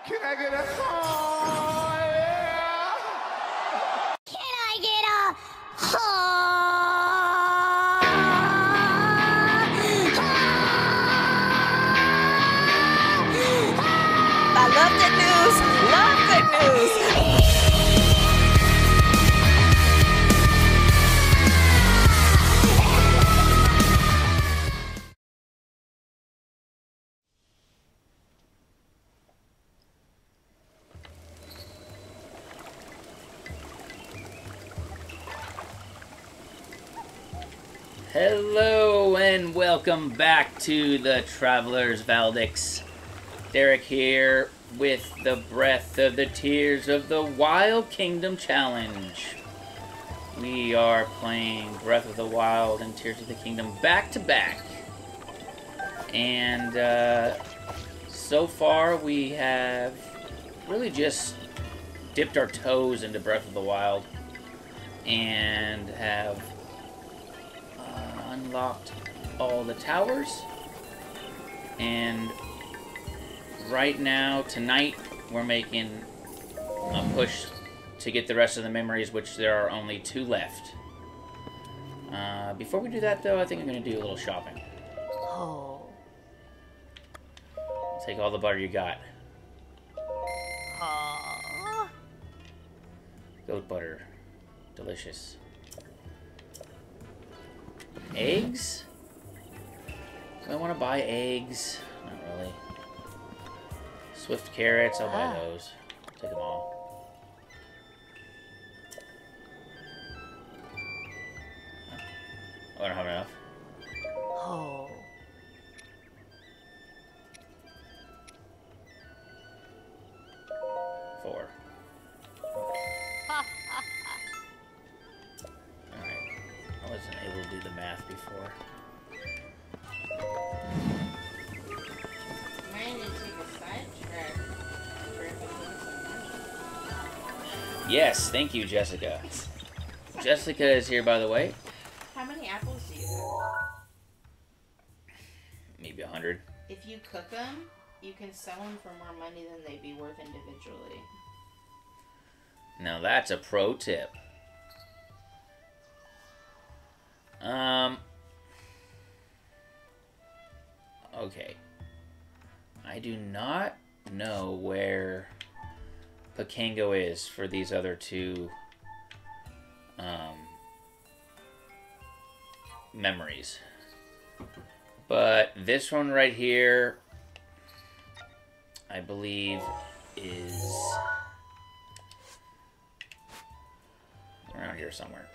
Can I get a oh, yeah? Can I get a I love good news. Love good news. Hello and welcome back to the Traveler's Valdix. Derek here with the Breath of the Tears of the Wild Kingdom Challenge. We are playing Breath of the Wild and Tears of the Kingdom back to back. And so far we have really just dipped our toes into Breath of the Wild and have unlocked all the towers, and right now, tonight, we're making a push to get the rest of the memories, which there are only 2 left. Before we do that, though, I think I'm going to do a little shopping. Oh. Take all the butter you got. Aww. Goat butter. Delicious. Eggs? Do I want to buy eggs? Not really. Swift carrots, I'll buy those. Take them all. Oh, I don't have enough. Oh. Four. Alright. I wasn't able to do the math before. Mine did take a sidetrack for if it was some money. Yes, thank you, Jessica. Jessica is here, by the way. How many apples do you have? Maybe 100. If you cook them, you can sell them for more money than they'd be worth individually. Now that's a pro tip. Okay. I do not know where Pikango is for these other 2 memories. But this one right here, I believe, is around here somewhere.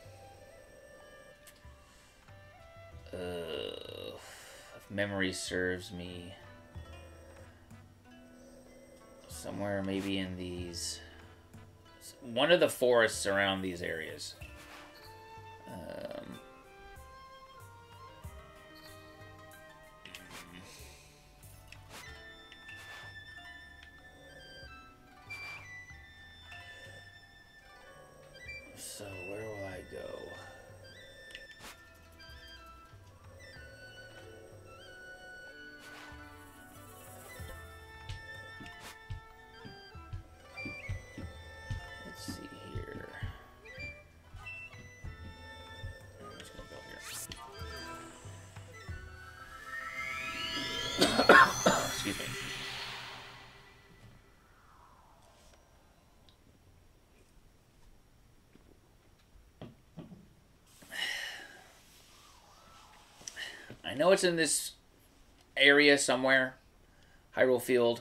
If memory serves me, somewhere maybe in these, one of the forests around these areas. So where will I go? Let's see here. I'm just gonna go here. Excuse me. I know it's in this area somewhere. Hyrule Field.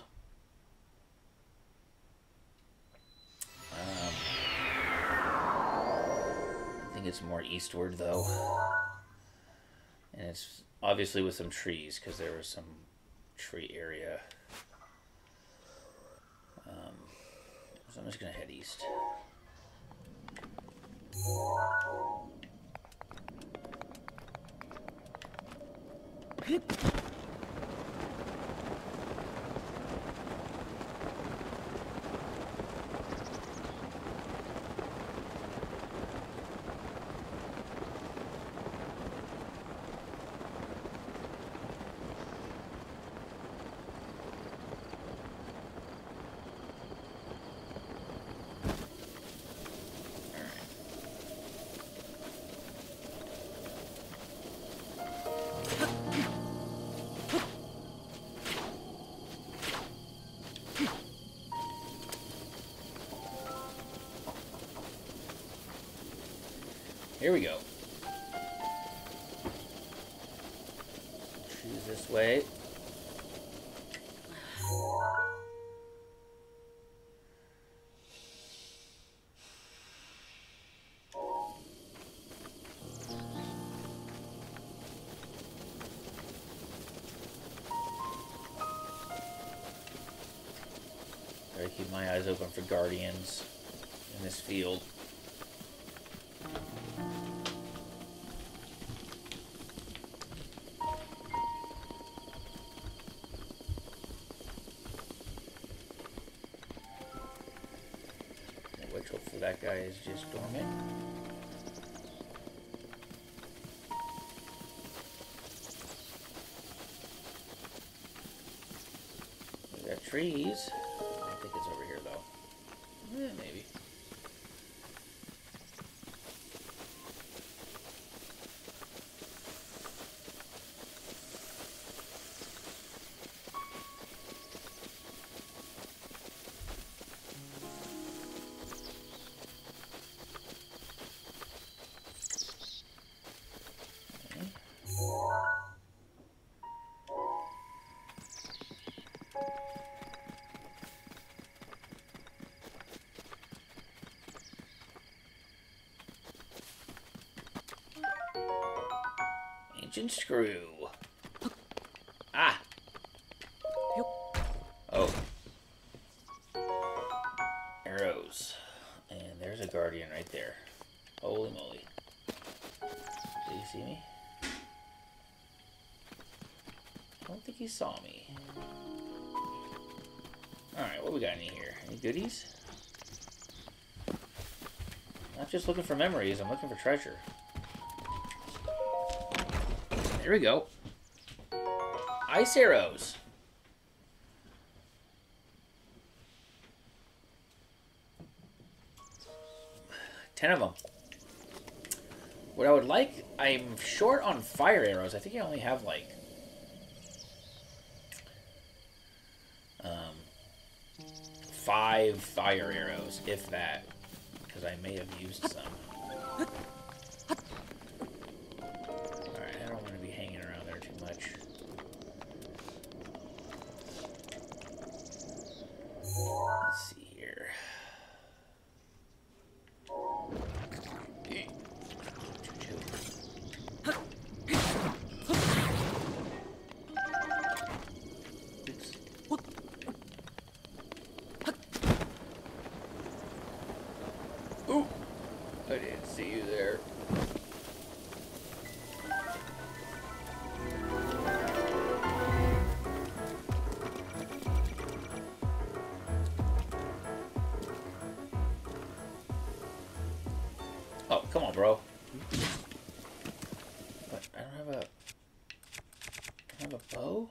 I think it's more eastward, though. And it's obviously with some trees, because there was some tree area. So I'm just going to head east. Here we go. Choose this way. Gotta keep my eyes open for guardians in this field. Which hopefully that guy is just dormant. We got trees. I don't think it's over here though. Maybe. Ancient screw. Ah. Oh. Arrows. And there's a guardian right there. Holy moly. Did he see me? I don't think he saw me. Alright, what we got in here? Any goodies? Not just looking for memories, I'm looking for treasure. There we go. Ice arrows. Ten of them. What I would like, I'm short on fire arrows. I think I only have like 5 fire arrows, if that, because I may have used some. Alright, I don't want to be hanging around there too much. Let's see here. Ooh, I didn't see you there. Oh, come on, bro. What? I don't have a bow?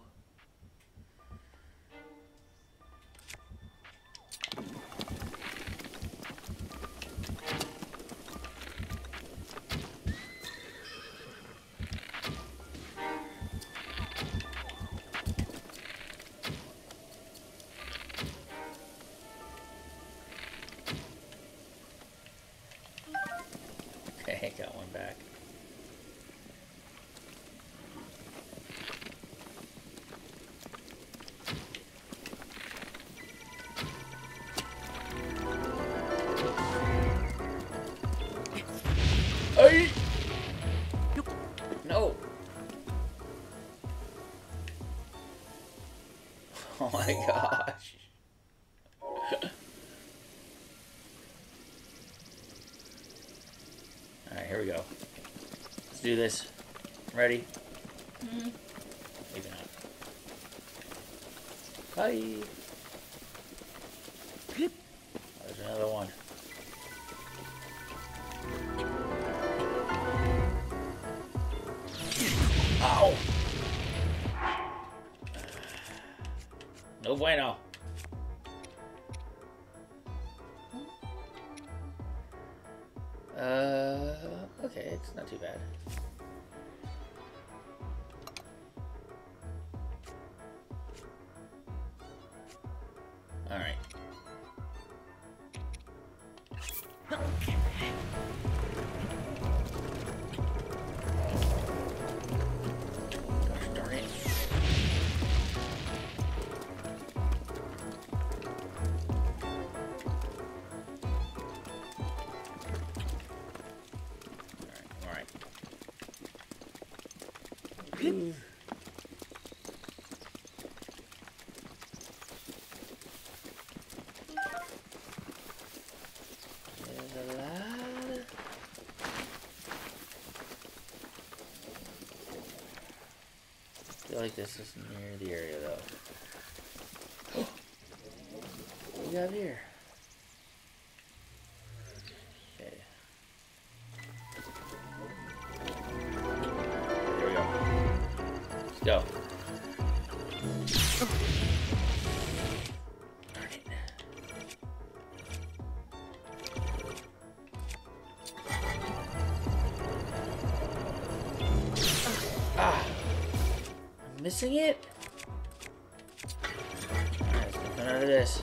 Okay, got one back. Ay! No. Oh my gosh. Alright, here we go. Let's do this. Ready? Mm-hmm. Maybe not. Bye. There's another one. Ow! No bueno. Okay, it's not too bad. All right. There's a lot. I feel like this is near the area though. What do we have here? Okay. There we go. Let's go. Darn it. Ah! I'm missing it? Alright, let's get none of this.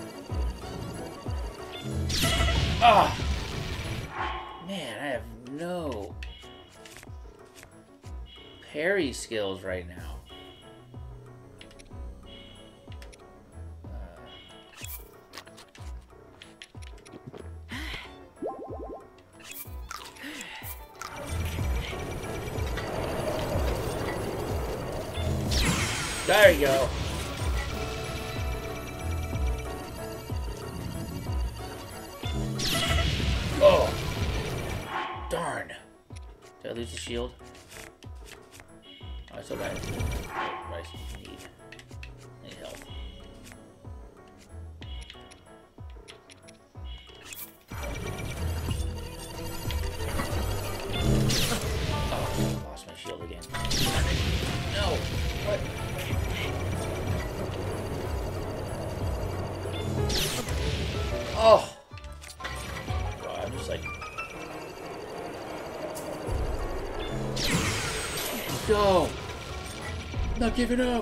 Ah! Man, I have no parry skills right now. There you go. Oh! Darn. Did I lose the shield? Oh, I still got it. What I need. I need health. Oh, lost my shield again. No! What? Oh! Wow, I'm just like... Go! I'm not giving up!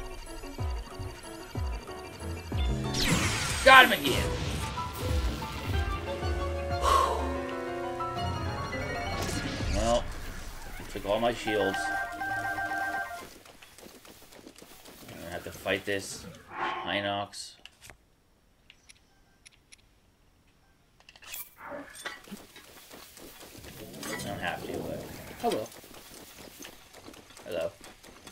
Got him again! Well, took all my shields. I'm gonna have to fight this Hinox. I don't have to, but I will. Hello.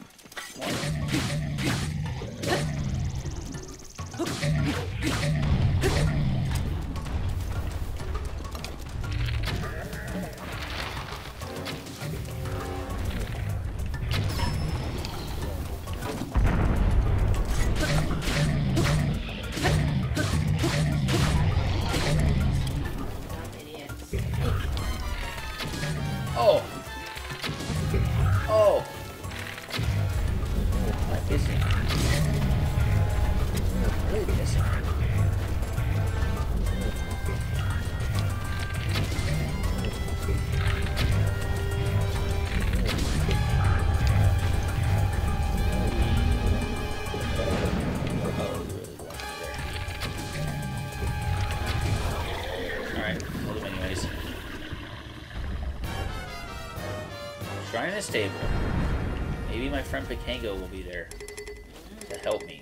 Oh! Oh! Am I missing? Really missing? Alright, hold them anyways. Shrine in a stable. Maybe my friend Pikango will be there to help me.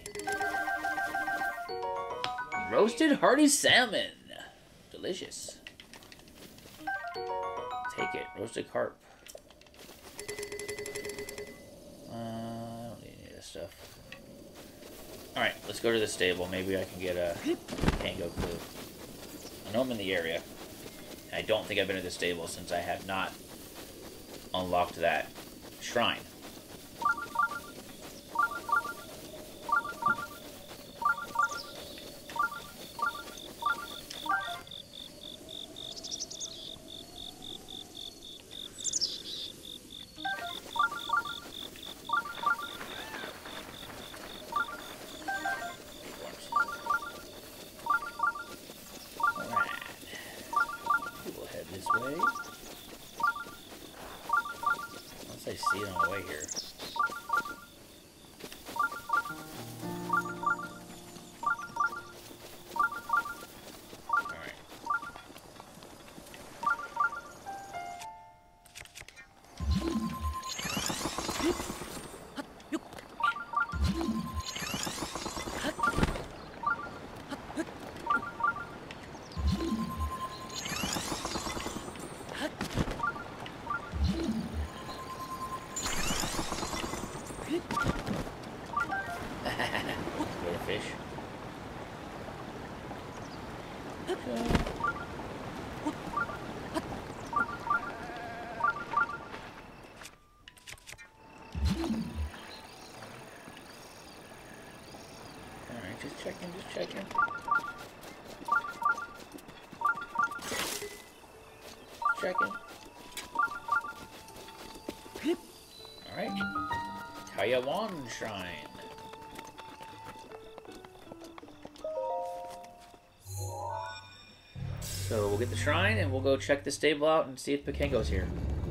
Roasted hearty salmon. Delicious. Take it. Roasted carp. I don't need any of this stuff. Alright, let's go to the stable. Maybe I can get a Pikango clue. I know I'm in the area. I don't think I've been to the stable since I have not unlocked that shrine. I see it on the way here. Alright, just checking, just checking. Checking. Alright. Kayawan Shrine. So we'll get the shrine and we'll go check the stable out and see if Pikango's here.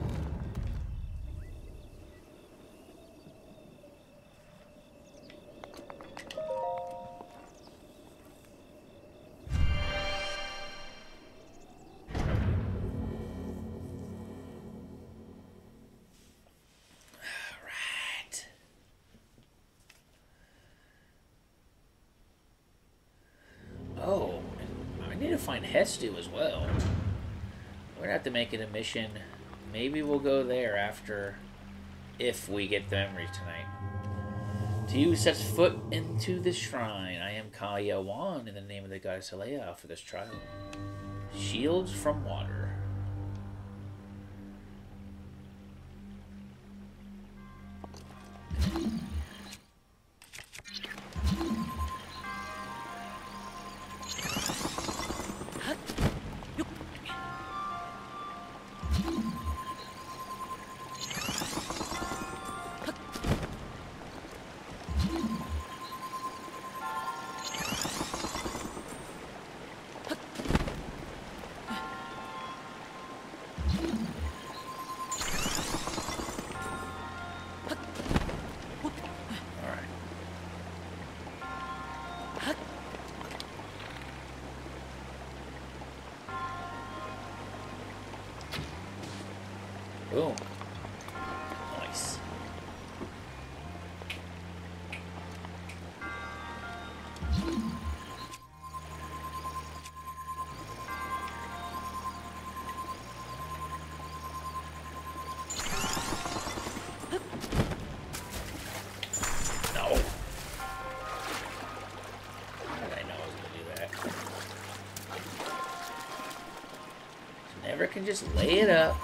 Oh, I need to find Hestu as well. We're gonna have to make it a mission. Maybe we'll go there after, if we get the memories tonight. To you sets foot into the shrine. I am Kayawan in the name of the goddess Alea for this trial. Shields from water. Boom. Nice. No. How did I know I was gonna do that? Never can just lay it up.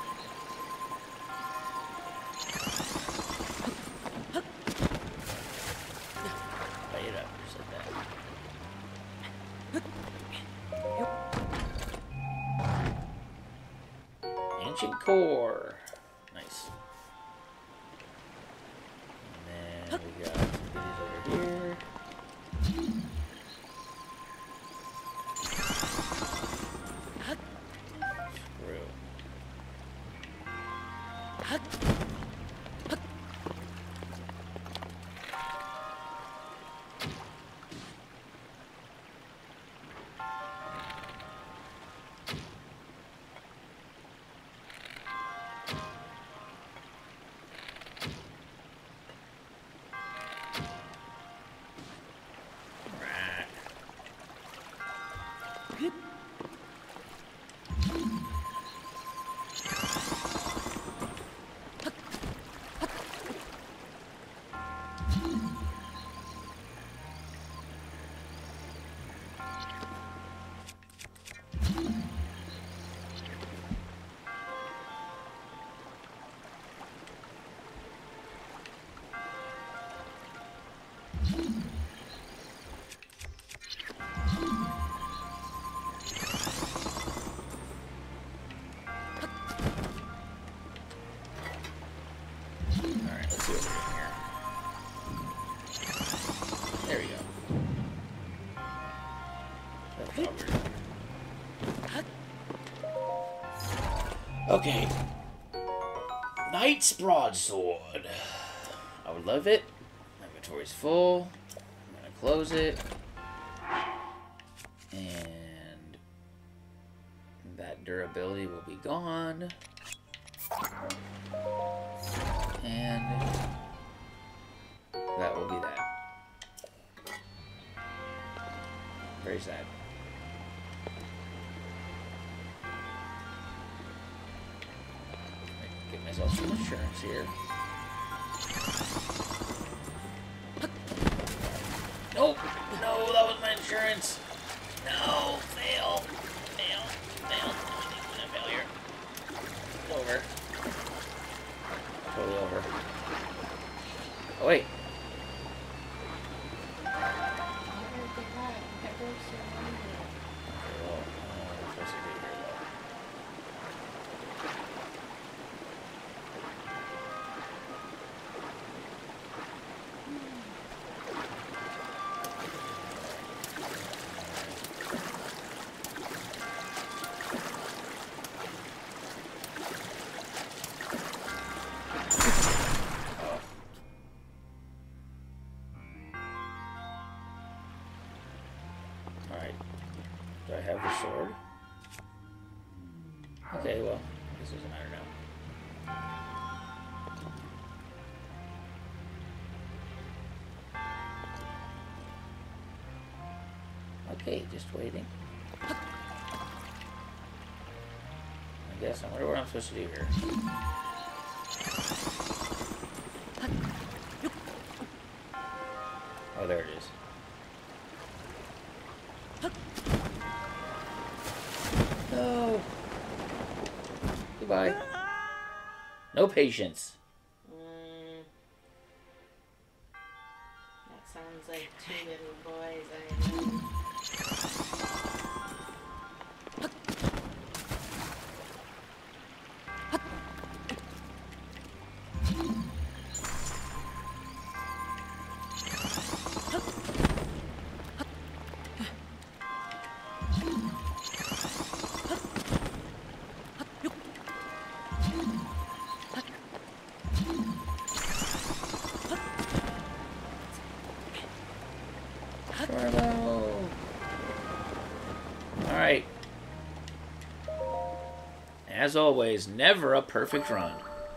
Core. Nice. And then we got some goodies over here. Screw. Okay. Knight's Broadsword. I would love it. My inventory's full. I'm gonna close it. And that durability will be gone. And that will be that. Very sad. Get myself some insurance here. Nope! No, that was my insurance! No! Fail! Alright. Do I have the sword? Okay, well, this doesn't matter now. Okay, just waiting. I guess I wonder what I'm supposed to do here. Oh, there it is. No. Goodbye. No patience. That sounds like two little boys. Alright. As always, never a perfect run.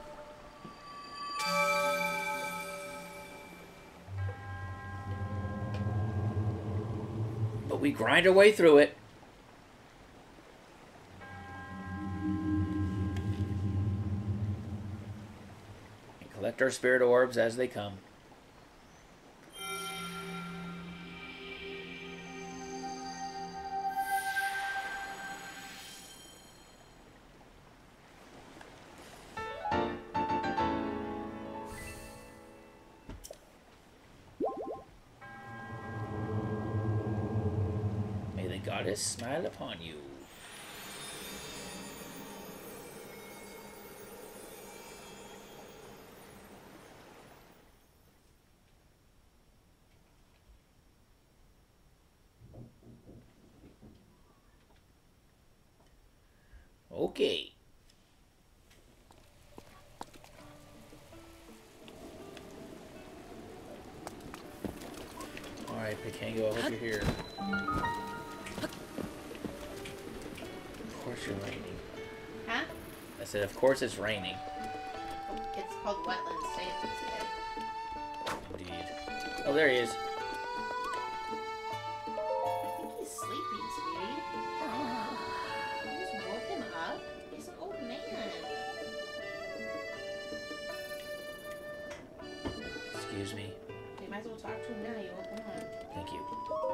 But we grind our way through it. And collect our spirit orbs as they come. Goddess smile upon you. Okay. Alright, Pikango, I hope you're here. Of course you're raining. Huh? I said, of course it's raining. Oh, it's called Wetlands Day today. Indeed. Oh, there he is. I think he's sleeping, sweetie. You just woke him up? He's an old man. Excuse me. You might as well talk to him now. You woke him up. Thank you.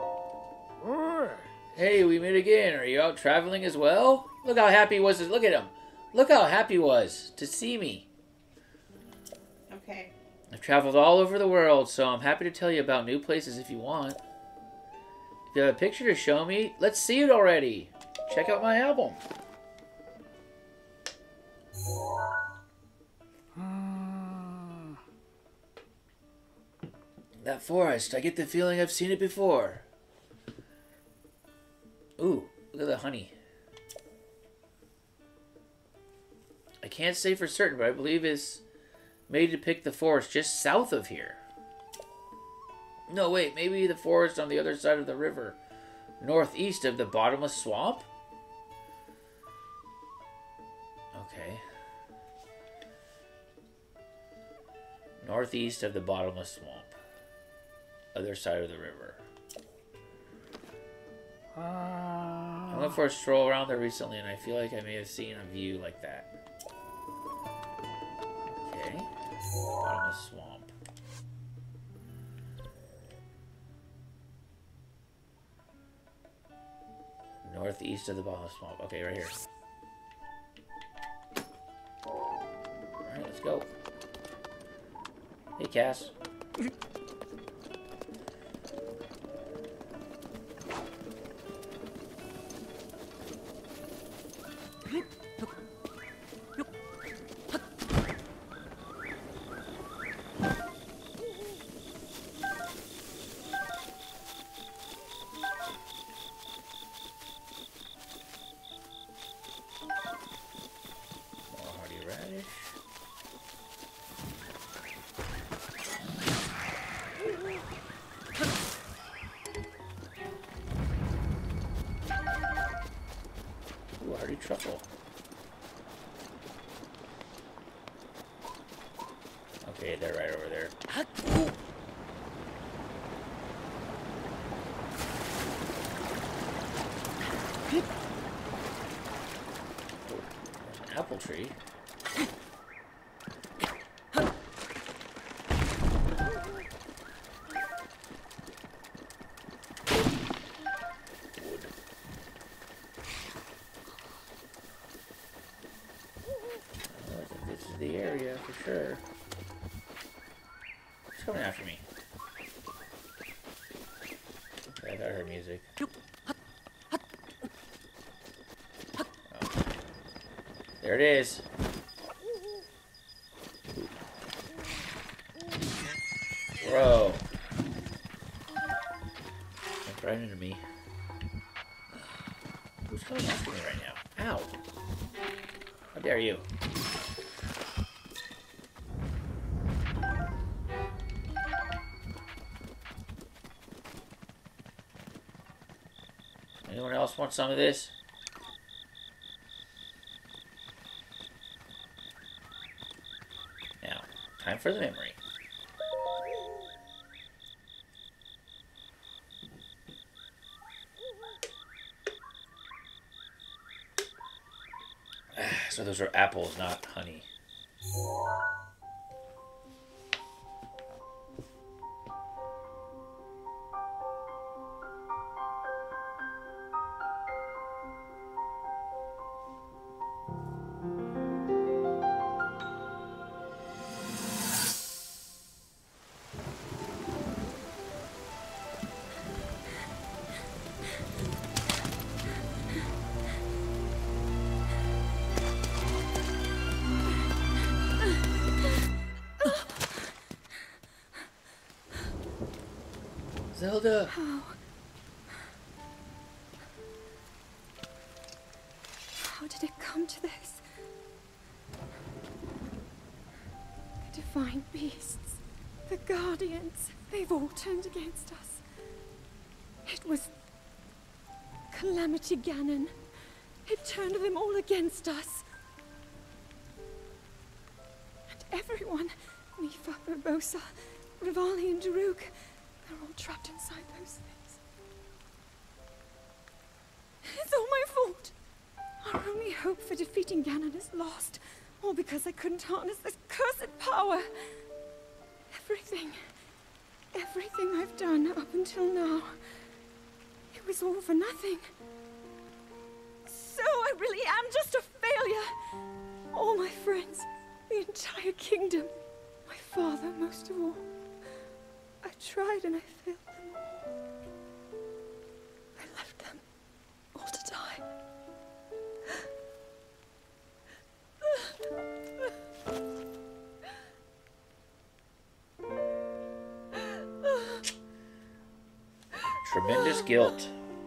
Hey, we meet again. Are you out traveling as well? Look how happy he was. Look at him. Look how happy he was to see me. Okay. I've traveled all over the world, so I'm happy to tell you about new places if you want. If you have a picture to show me, let's see it already. Check out my album. That forest, I get the feeling I've seen it before. Ooh, look at the honey. I can't say for certain, but I believe it's made to pick the forest just south of here. No, wait, maybe the forest on the other side of the river. Northeast of the bottomless swamp? Okay. Northeast of the bottomless swamp. Other side of the river. I went for a stroll around there recently, and I feel like I may have seen a view like that. Okay. Bottomless swamp. Northeast of the bottomless swamp. Okay, right here. Alright, let's go. Hey, Cass. Party truffle. Okay, they're right over there. There's an apple tree. The area for sure. She's coming after me. Okay, I got her music. Oh. There it is. Bro. Jump right into me. Who's coming after me right now? Ow. How dare you? Anyone else want some of this? Now, time for the memory. So those are apples, not honey. Zelda! How did it come to this? The divine beasts, the guardians, they've all turned against us. It was Calamity Gannon. It turned them all against us. And everyone, Mifa, Urbosa, Rivali and Daruk, they're all trapped inside those things. It's all my fault. Our only hope for defeating Gannon is lost. All because I couldn't harness this cursed power. Everything I've done up until now, it was all for nothing. So I really am just a failure. All my friends, the entire kingdom, my father most of all. I tried and I failed them all. I left them all to die. Tremendous guilt.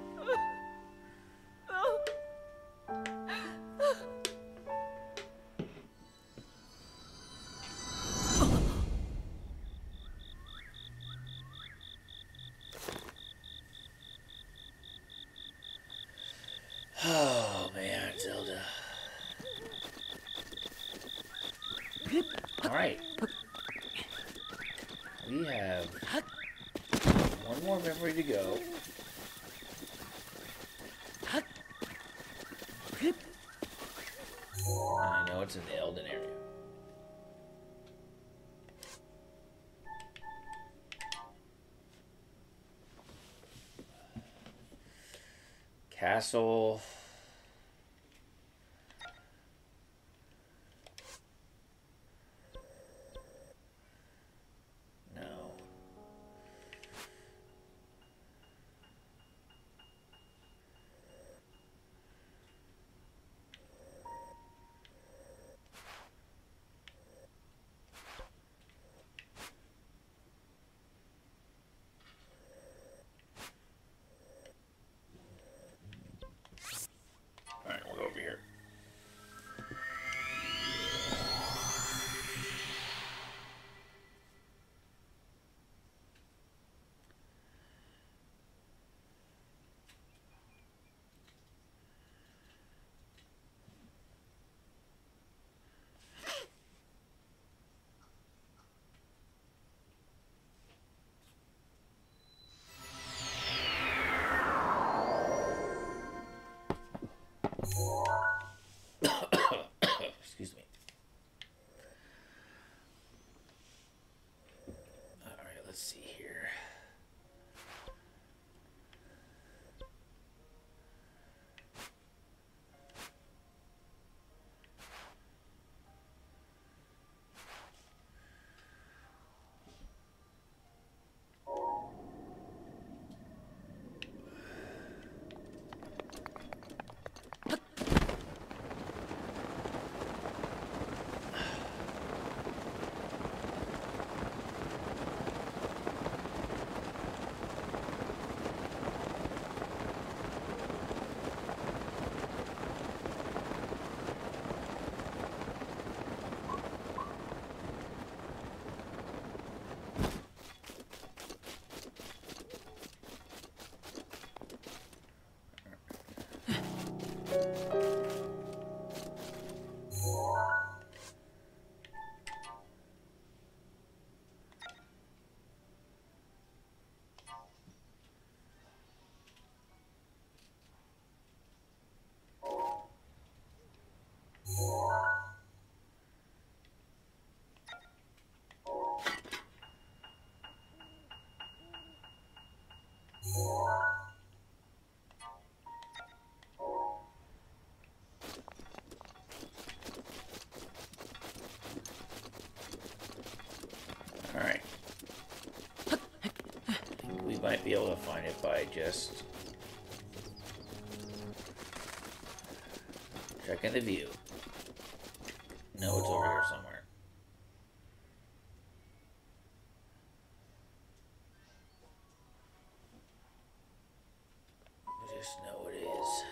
Oh man, Zelda. Alright. We have one more memory to go. And I know it's in the Elden area. Castle. No. might be able to find it by just checking the view. No, it's over here somewhere. I just know it is.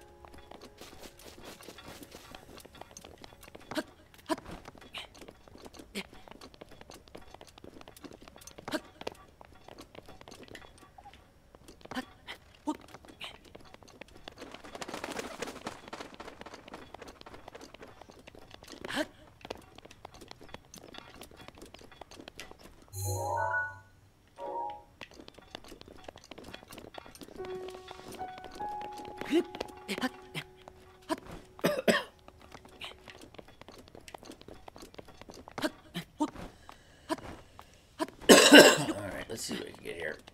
Alright, let's see what we can get here.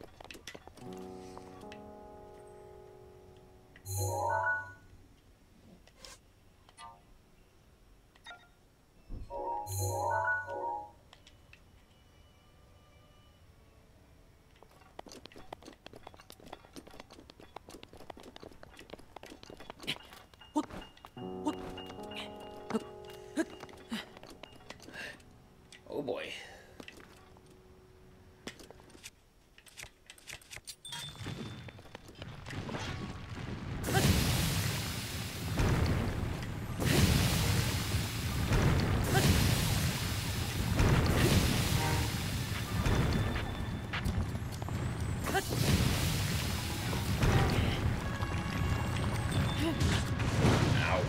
Oh boy. Ow.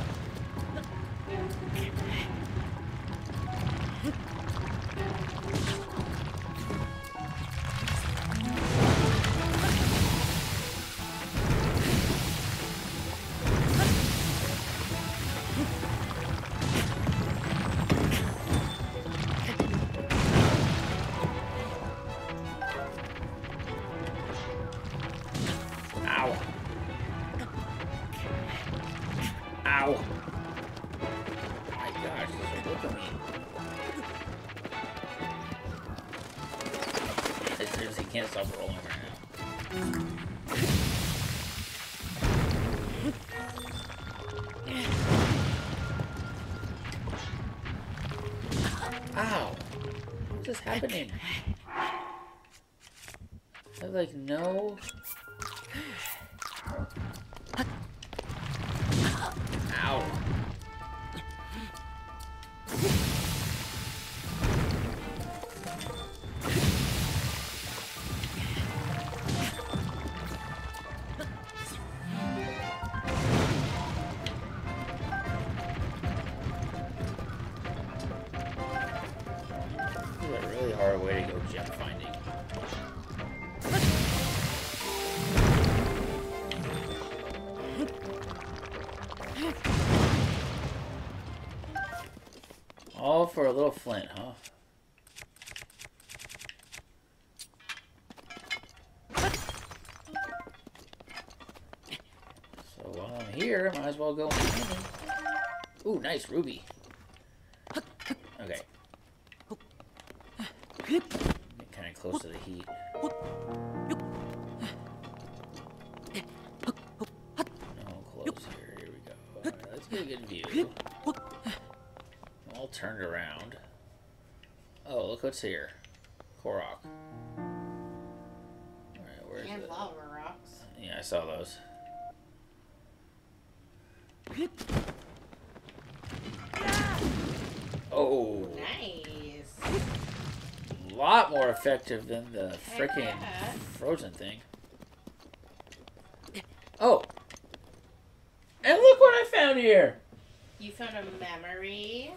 Ow. Ow. Oh my gosh, this is looking at me. I seriously can't stop rolling right now. Ow. What is happening? I have like no... Ow. This is a really hard way to go gem finding. All for a little flint, huh? So while I'm here, I might as well go mining. Ooh, nice ruby. Okay. Get kind of close to the heat. No, close here. Here we go. Alright, let's get a good view. All turned around. Oh, look what's here. Korok. Alright, where's And the... lava rocks. Yeah, I saw those. Oh, Nice. a lot more effective than the freaking yeah. frozen thing. Oh, and look what I found here! You found a memory.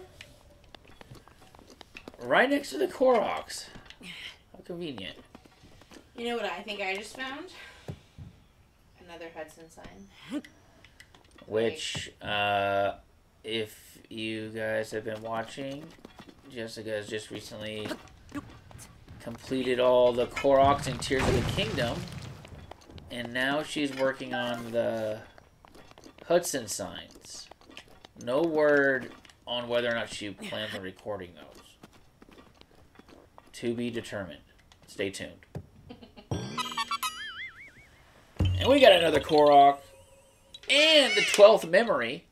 Right next to the Koroks. How convenient. You know what I think I just found? Another Hudson sign. Which, if you guys have been watching, Jessica has just recently completed all the Koroks and Tears of the Kingdom. And now she's working on the Hudson signs. No word on whether or not she plans on recording those. To be determined. Stay tuned. And we got another Korok. And the 12th memory.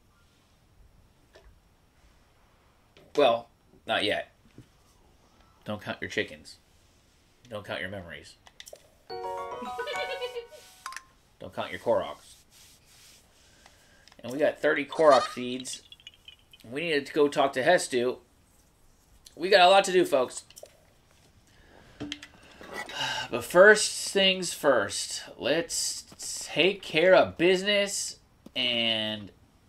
Well, not yet. Don't count your chickens. Don't count your memories. Don't count your Koroks. And we got 30 Korok feeds. We needed to go talk to Hestu. We got a lot to do, folks. But first things first. Let's take care of business and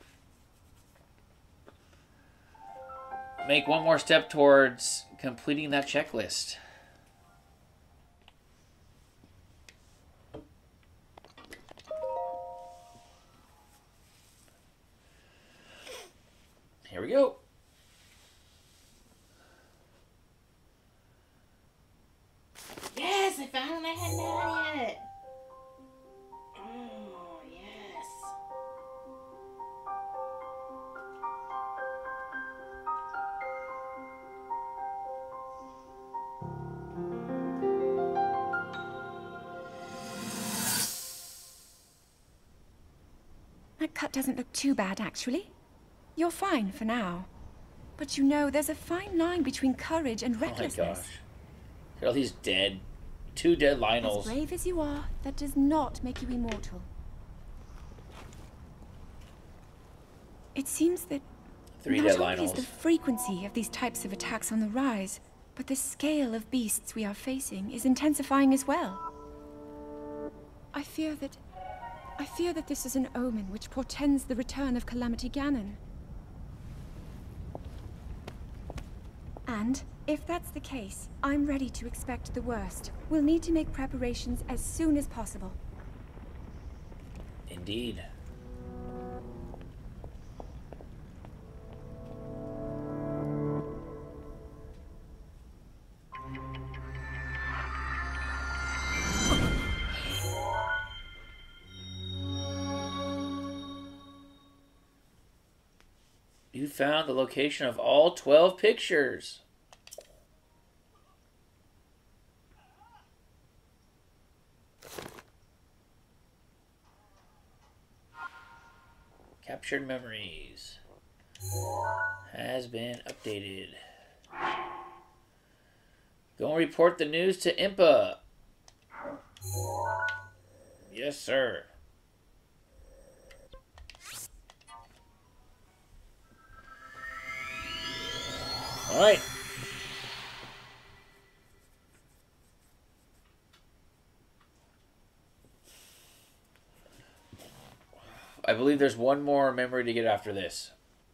make one more step towards completing that checklist. Here we go. Yes, I found one I hadn't had yet. Oh, yes. That cut doesn't look too bad, actually. You're fine for now. But you know, there's a fine line between courage and recklessness. Oh my gosh. Look at all these dead. 2 dead Lionels. As brave as you are, that does not make you immortal. It seems that 3 not dead only Lionels. is the frequency of these types of attacks on the rise, but the scale of beasts we are facing is intensifying as well. I fear that this is an omen which portends the return of Calamity Gannon. And if that's the case, I'm ready to expect the worst. We'll need to make preparations as soon as possible. Indeed. You found the location of all 12 pictures. Captured memories has been updated. Go and report the news to Impa. Yes, sir. All right. I believe there's one more memory to get after this.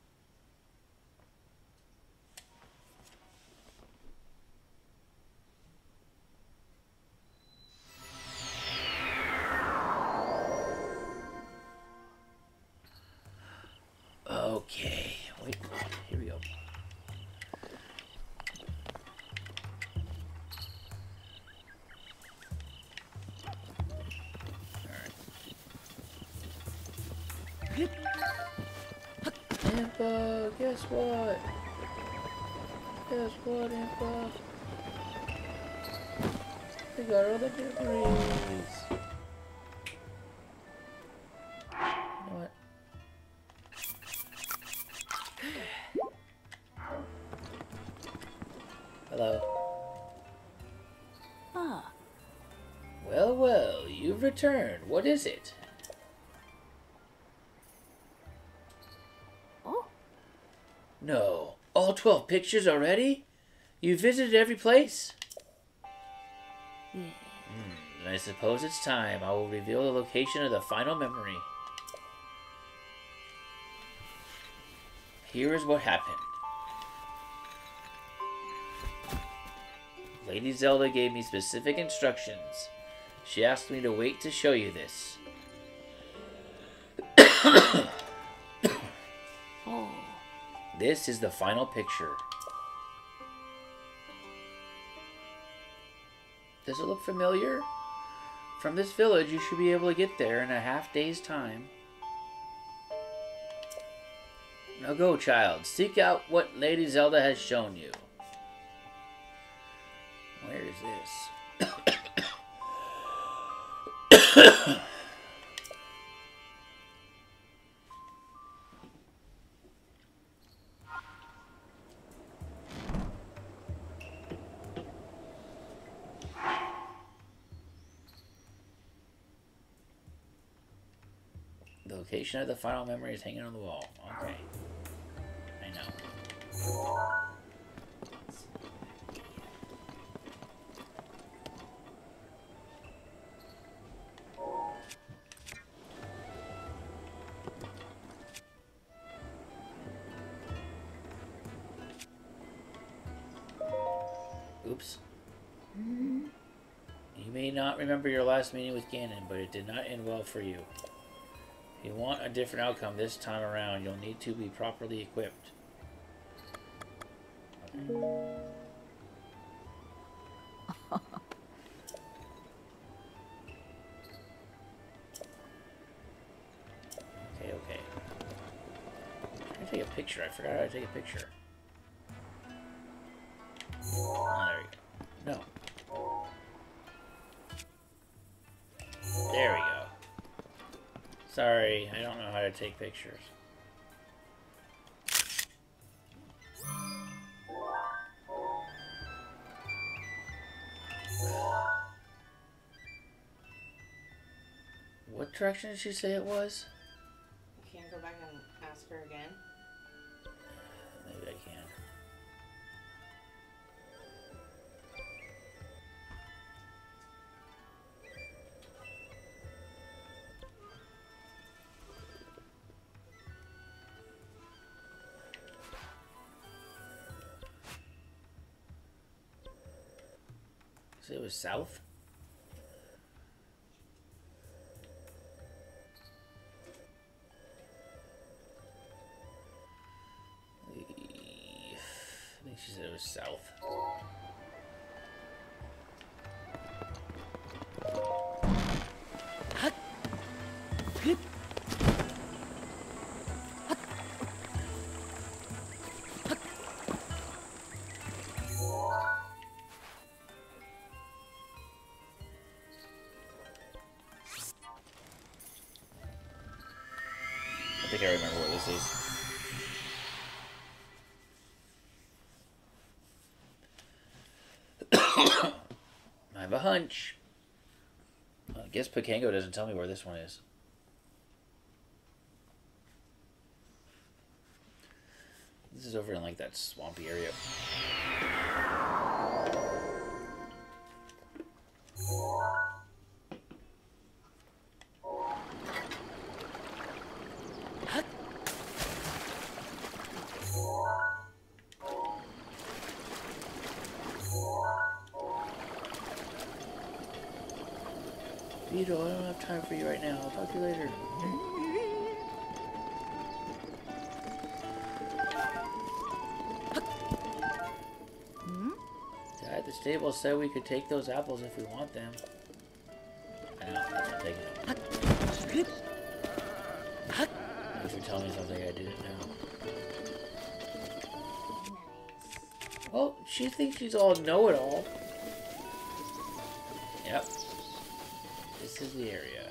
Okay. Wait. Here we go. Impa, guess what? Guess what, Impa? We got all the memories. You know what? Hello. Ah, Well, well, you've returned. What is it? oh, No. All 12 pictures already? You visited every place? I suppose it's time. I will reveal the location of the final memory. Here is what happened. Lady Zelda gave me specific instructions. She asked me to wait to show you this. oh. This is the final picture. Does it look familiar? From this village, you should be able to get there in a half-day's time. Now go, child. Seek out what Lady Zelda has shown you. Where is this? The location of the final memory is hanging on the wall. Okay. I know. Oops. You may not remember your last meeting with Gannon, but it did not end well for you. If you want a different outcome this time around, you'll need to be properly equipped. Okay. Okay. I'm trying to take a picture. I forgot how to take a picture. Oh, there we go. No. There we go. Sorry, I don't know how to take pictures. What direction did she say it was? You can't go back and ask her again. Maybe I can. So it was south? I think she said it was south. I think I remember what this is. I have a hunch. I guess Pikango doesn't tell me where this one is. This is over in like that swampy area. Vito, I don't have time for you right now. I'll talk to you later. Guy at the stable said we could take those apples if we want them. I know, that's what I'm taking them. Thanks for telling me something I didn't know. Well, she thinks she's all know-it-all. Yep. This is the area.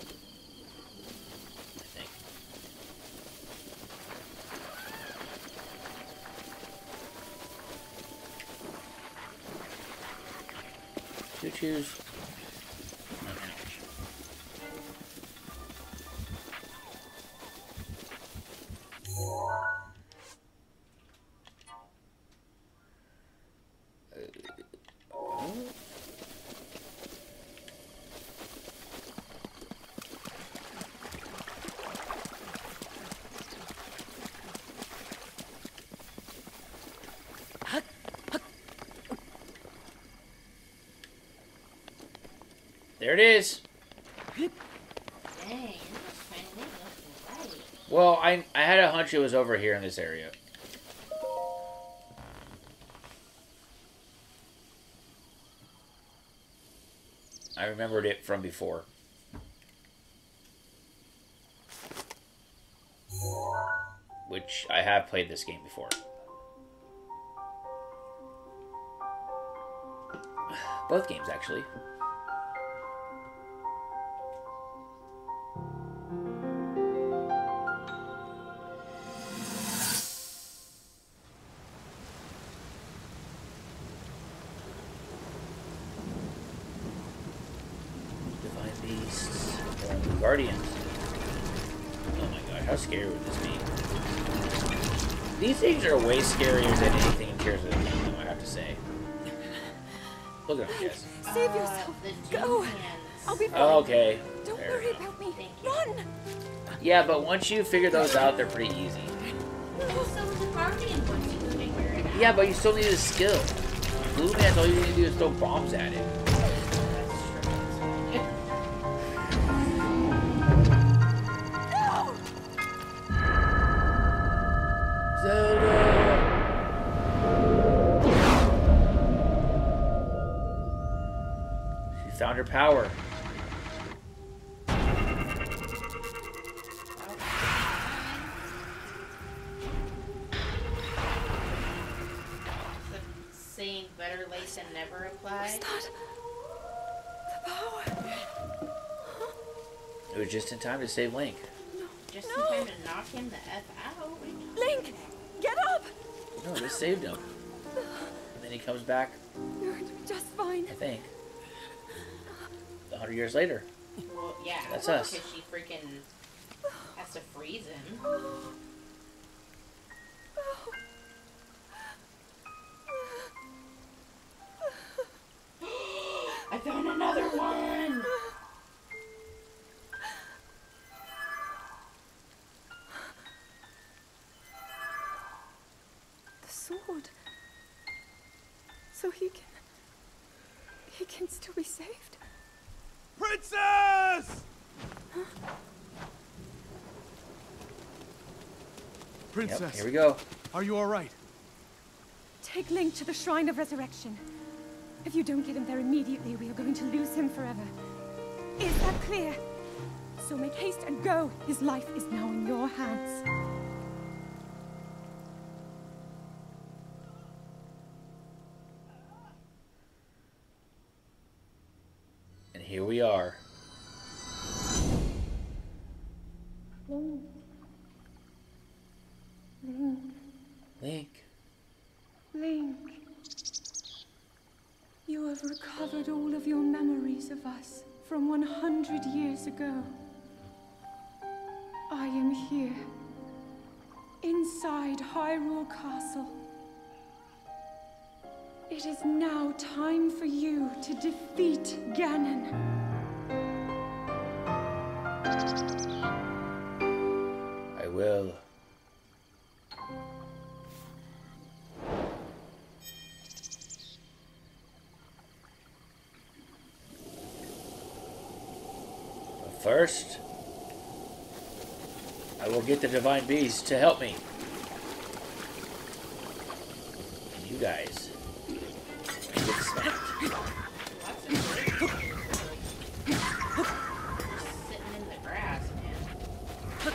I think. Choo-choos. There it is. Dang, you're just trying to make left and right. Well, I had a hunch it was over here in this area. I remembered it from before. Which I have played this game before. Both games, actually. Divine beasts, or guardians. How scary would this be? These things are way scarier than anything in Tears of the Kingdom, I have to say. Look at them, guys. Save yourself. The Go. hands. I'll be fine. Oh, okay. Don't Fair worry enough. about me. Thank you. Run. Yeah, but once you figure those out, they're pretty easy. Well, so was the Guardian once you figure it out. Yeah, but you still need a skill. Blue Man's all you need to do is throw bombs at it. Zelda! She found her power. Saying better late than never apply. What's that? The power. It was just in time to save Link. Just in time to knock him the F out. Link, get up. No, this saved him. And then he comes back, You're going to be just fine. I think, 100 years later. Well, yeah. That's us. Because she freaking has to freeze him. I found another one! The sword. So he can still be saved. Princess! Princess, Yep, here we go. are you all right? Take Link to the Shrine of Resurrection. If you don't get him there immediately, we are going to lose him forever. Is that clear? So make haste and go. His life is now in your hands. And here we are. Link. Link. Link. Link. You have recovered all of your memories of us from 100 years ago. I am here, inside Hyrule Castle. It is now time for you to defeat Gannon. I will. But first, I will get the Divine Beast to help me. And you guys get smacked. Sitting in the grass, man.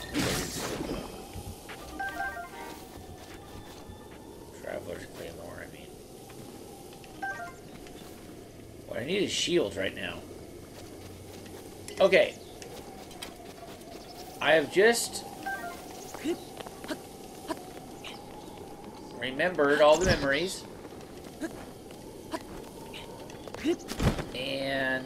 Traveler's Claymore, I mean. What I need is shields right now. Okay. I have just remembered all the memories. And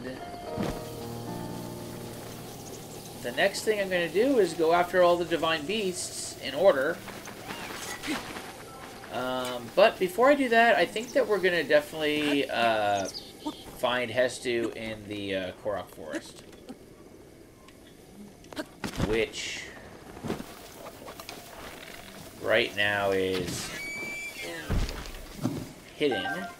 the next thing I'm going to do is go after all the Divine Beasts in order. But before I do that, I think that we're going to definitely find Hestu in the Korok Forest. Which right now is hidden.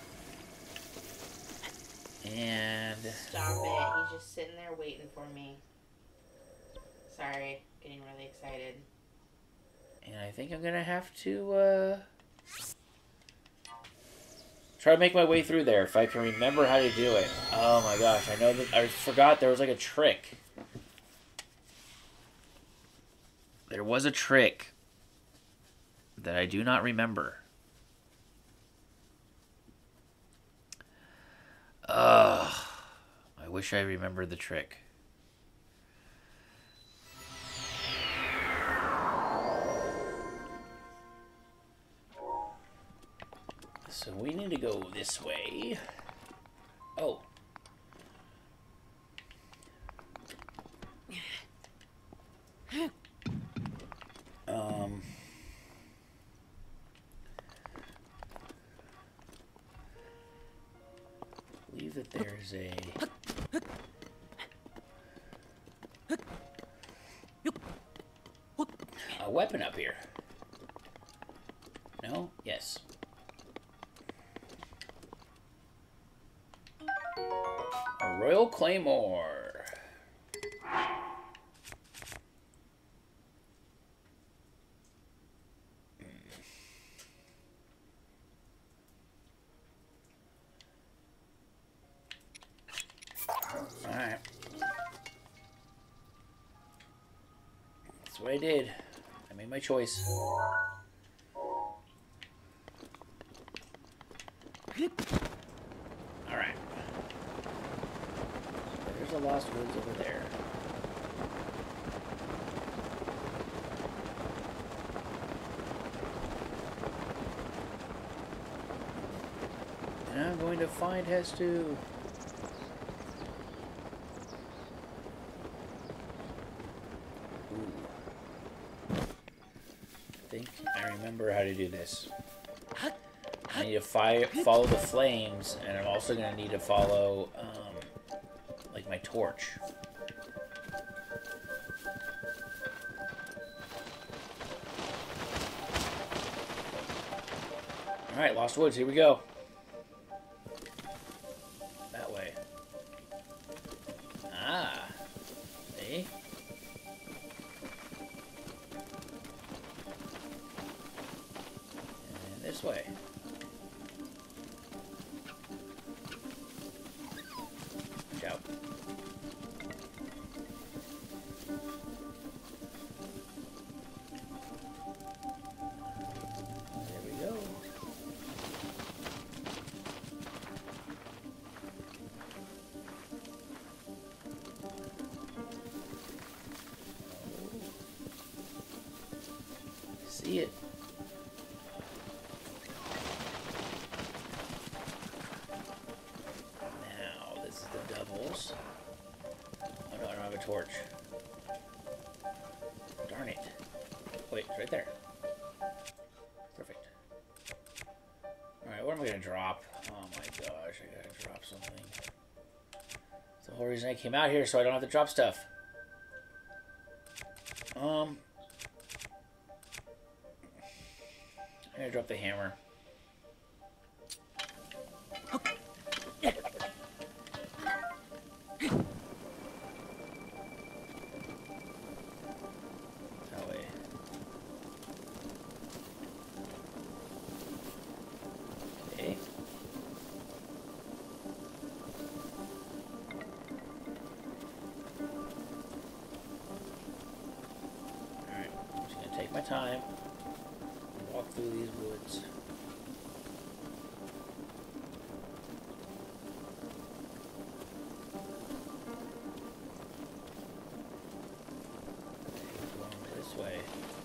And Stop it. He's just sitting there waiting for me. Sorry. Getting really excited. and I think I'm gonna have to try to make my way through there if I can remember how to do it. Oh my gosh, I know that I forgot there was like a trick. There was a trick that I do not remember. Ugh. I wish I remembered the trick. So we need to go this way. Oh. There's a weapon up here. No? Yes. A Royal Claymore. Alright. That's what I did. I made my choice. Alright. There's a Lost Woods over there. And I'm going to find Hestu. I remember how to do this. I need to follow the flames, and I'm also going to need to follow, like, my torch. Alright, Lost Woods, here we go. That way. Ah. See? This way. Watch out. There we go. See it. Oh no, I don't have a torch. Darn it. Wait, it's right there. Perfect. Alright, what am I gonna drop? Oh my gosh, I gotta drop something. It's the whole reason I came out here, so I don't have to drop stuff. I'm gonna drop the hammer. My time and walk through these woods. Going this way.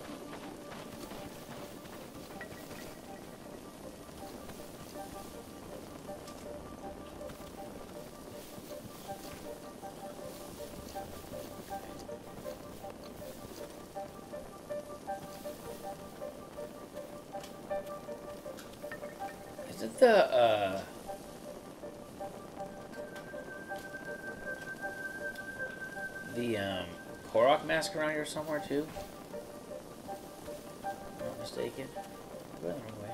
Is it the Korok mask around here somewhere too? If I'm not mistaken. I'm going the wrong way.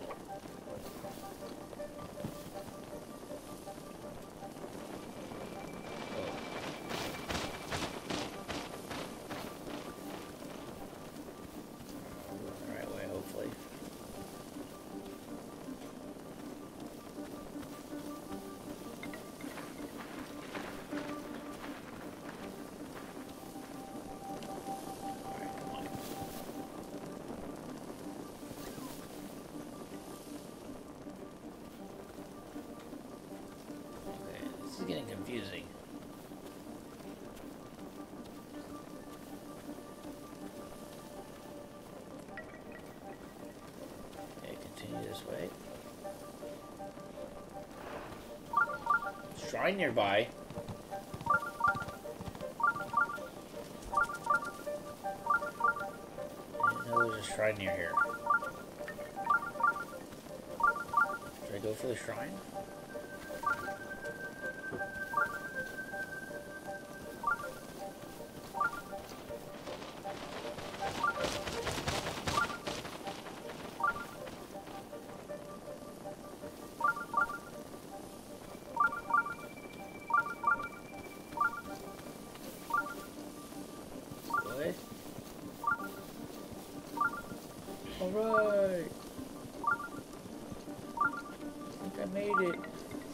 Getting confusing. Okay, continue this way. Shrine nearby. I didn't know there was a shrine near here. Should I go for the shrine? Alright. I think I made it.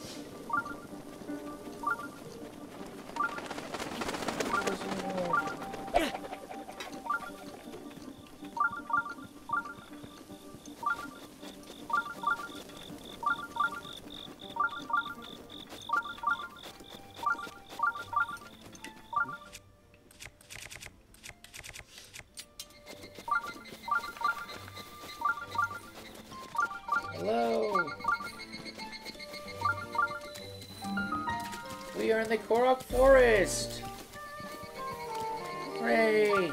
Hello. We are in the Korok Forest. Hooray.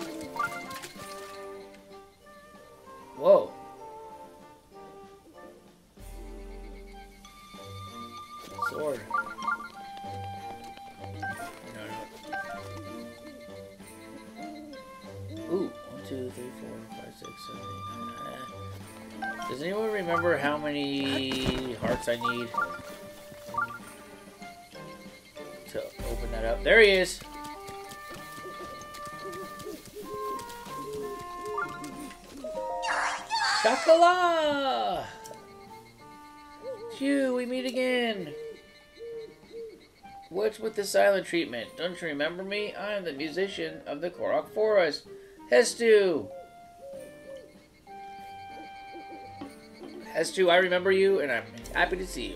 Whoa. Sword. No. Ooh. 1, 2, 3, 4, 5, 6, 7, 8, 9. Does anyone remember how many hearts I need to open that up? There he is! Shakala! Phew, we meet again! What's with the silent treatment? Don't you remember me? I am the musician of the Korok Forest, Hestu! Hestu, I remember you, and I'm happy to see you.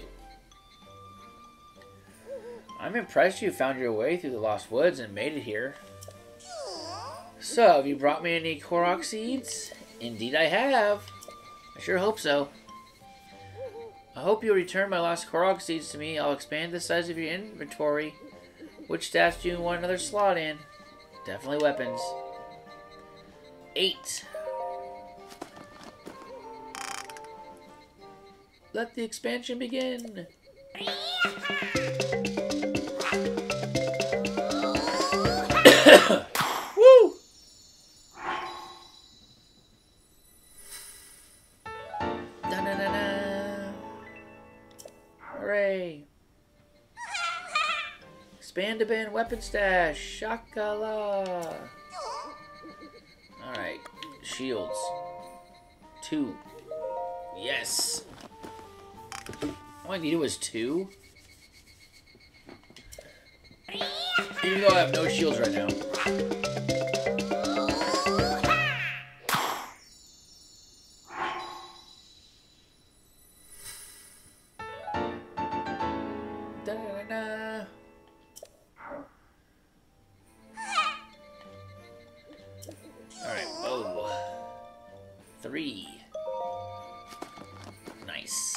I'm impressed you found your way through the Lost Woods and made it here. So, have you brought me any Korok seeds? Indeed I have. I sure hope so. I hope you'll return my lost Korok seeds to me. I'll expand the size of your inventory. Which staffs do you want another slot in? Definitely weapons. 8. Let the expansion begin. Woo! Da-na-na-na. Hooray! Expand to ban weapon stash. Shakala. Alright. Shields. 2. Yes. All I needed was 2. Even though I have no shields right now. Da-da-da-da. Alright, oh. 3. Nice.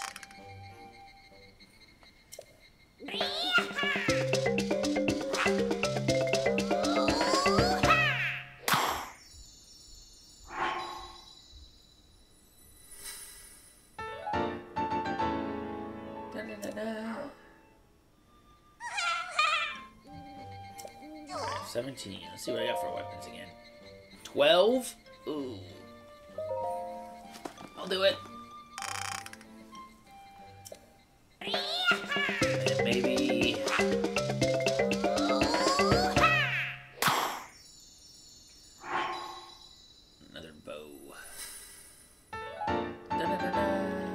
Alright, 17. Let's see what I got for weapons again. 12? Ooh. I'll do it. And maybe... another bow. Da-da-da-da.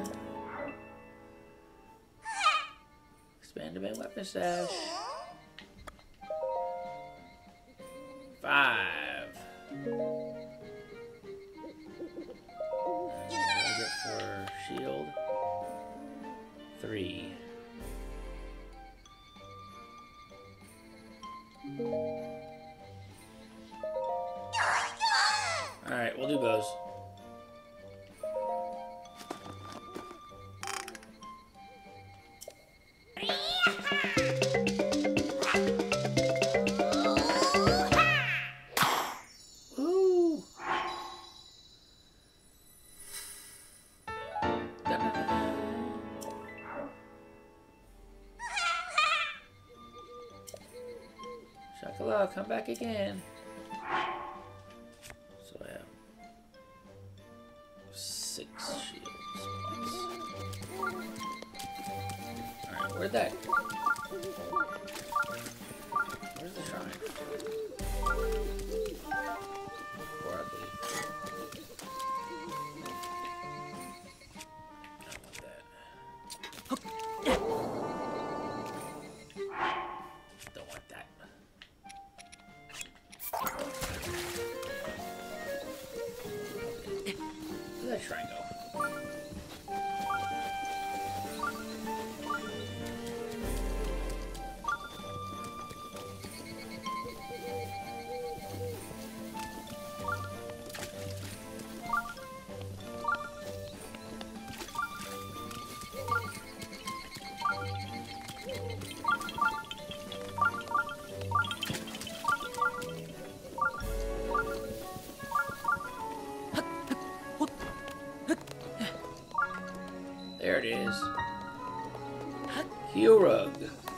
Expand my weapon stash. 5. What do I get for shield? 3. Alright, we'll do bows. Woo! Da-da-da-da. Shakala, come back again. So I have 6 shields. Alright, where'd that? Where's the shrine? 4, I believe. shrine go? There it is. Hurug.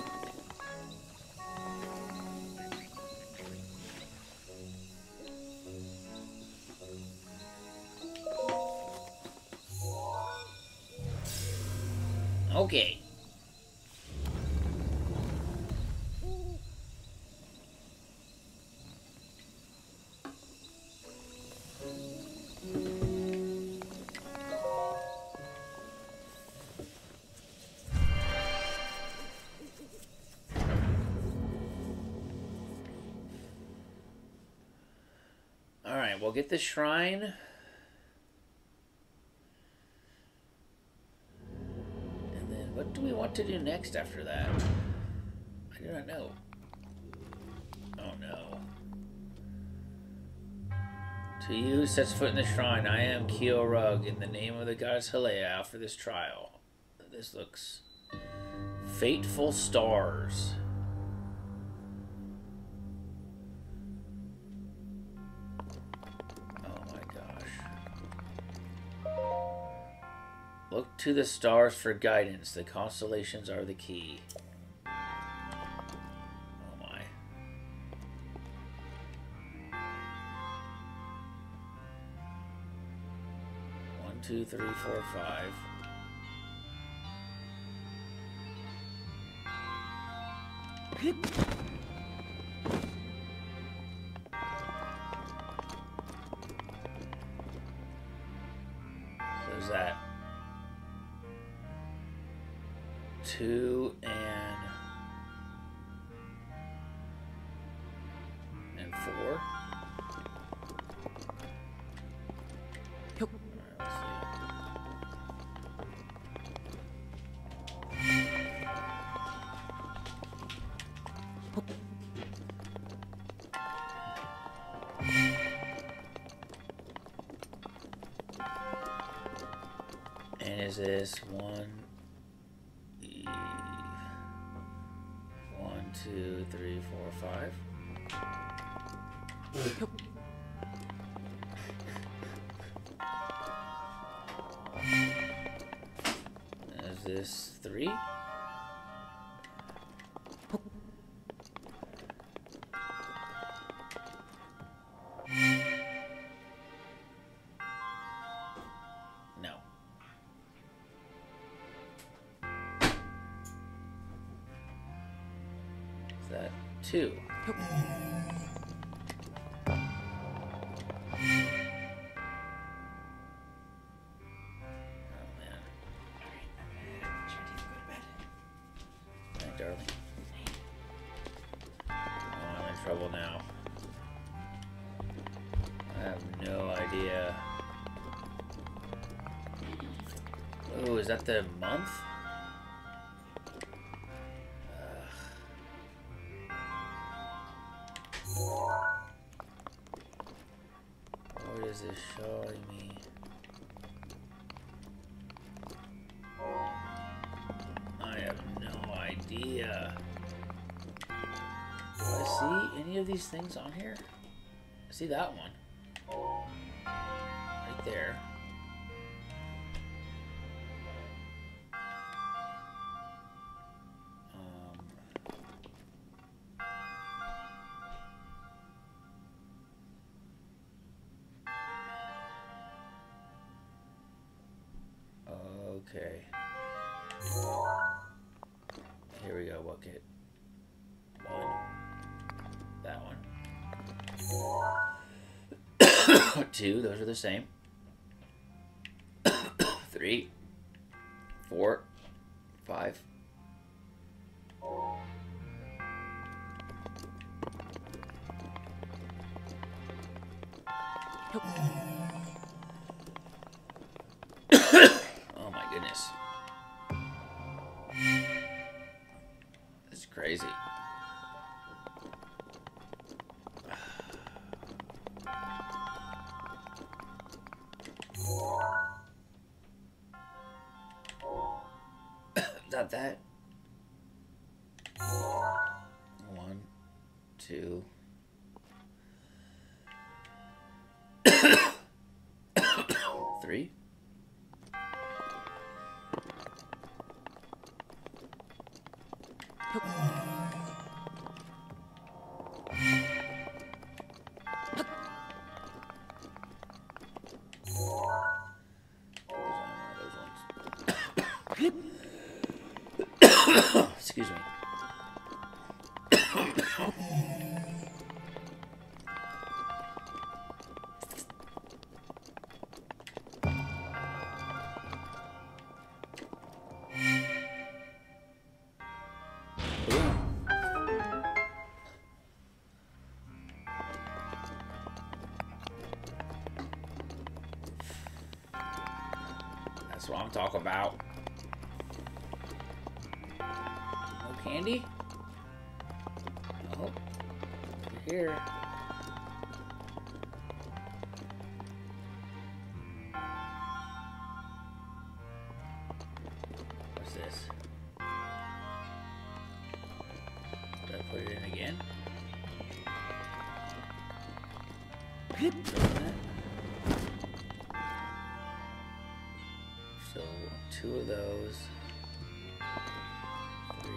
Okay. Alright, we'll get the shrine. And then what do we want to do next after that? I do not know. Oh no. To you who sets foot in the shrine, I am Kiorug. In the name of the goddess Hylia, I offer this trial. This looks... Fateful stars. Look to the stars for guidance. The constellations are the key. Oh my. One, two, three, four, five. So is that 2 and 4. Yep. All right, and is this 1, 2, 3, 4, 5. Is this 3? No. Is that 2? Trouble now. I have no idea. Oh, is that the month? What is this showing me? I have no idea. Do I see any of these things on here? I see that one. Right there. Okay. Here we go, bucket. 1. That one. 2, those are the same. 3, 4, 5. Not that. 1, 2. 3. Excuse me. That's what I'm talking about. No candy? Oh, you're here. What's this? Did I put it in again? So 2 of those. 3.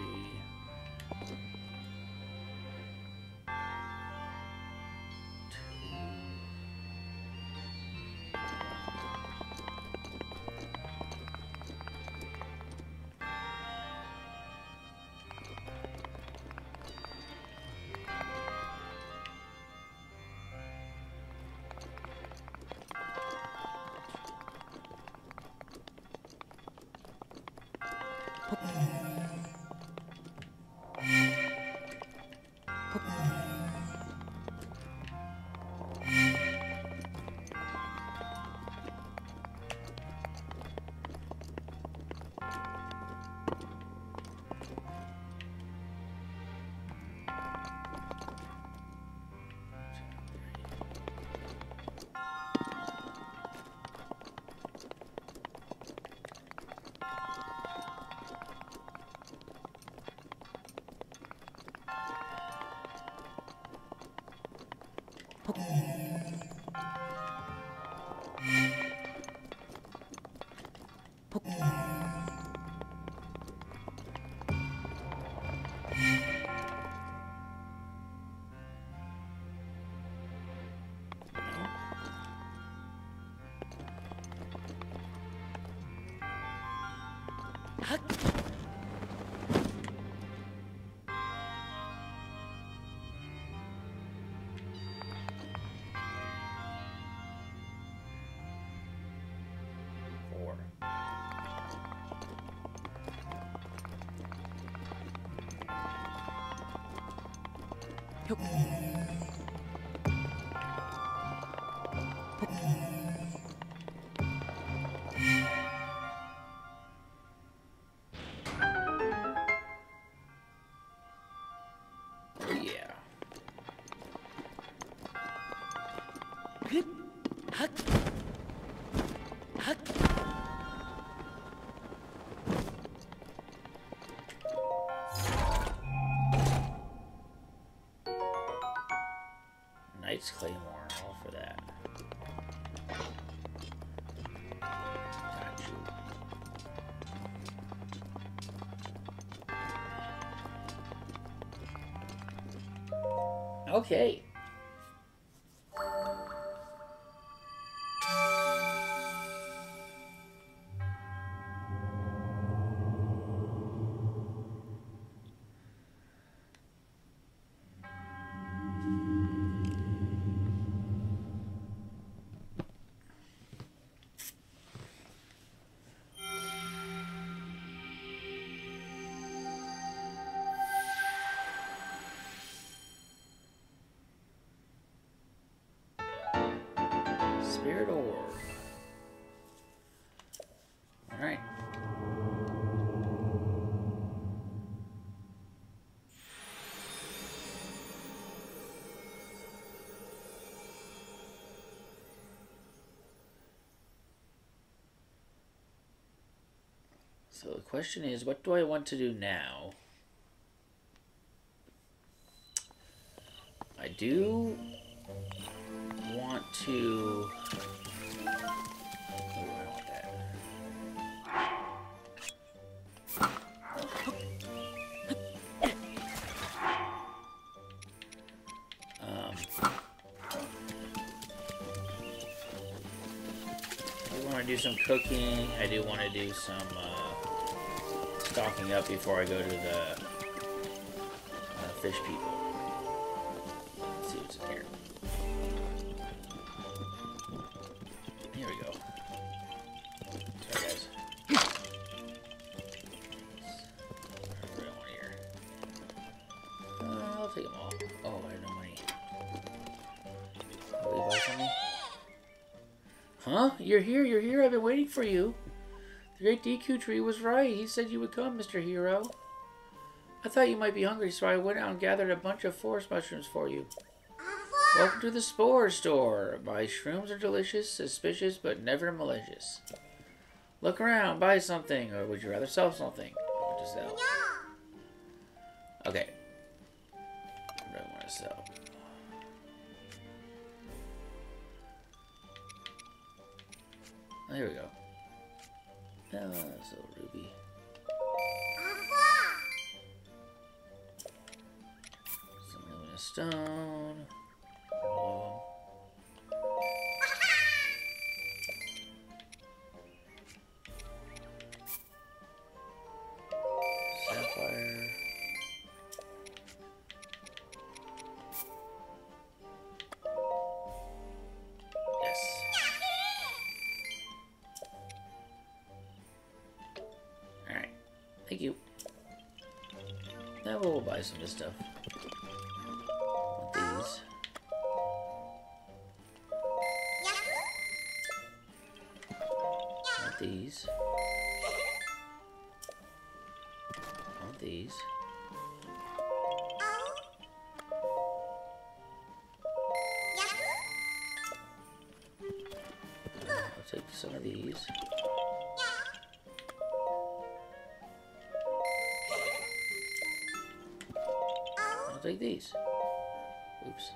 4. Yeah. Knight's Claymore, all for that. Got you. Okay. Spirit Orb. Alright. So the question is, what do I want to do now? I do want to... Oh, I don't want that. I want to do some cooking. I do want to do some stocking up before I go to the fish people. Let's see what's in here. Here we go. Sorry, guys. What do I want here? I'll take them all. Oh, I have no money. Will you buy something? Huh? You're here, you're here. I've been waiting for you. The great DQ tree was right. He said you would come, Mr. Hero. I thought you might be hungry, so I went out and gathered a bunch of forest mushrooms for you. Welcome to the Spore Store. My shrooms are delicious, suspicious, but never malicious. Look around, buy something, or would you rather sell something? What to sell? Okay. What do I want to sell? Oh, here we go. So ruby. Some luminous stone. Sapphire. Yes. Alright. Thank you. Now we'll buy some of this stuff. Want these. Want these. Want these. I'll take some of these. I'll take these. Oops.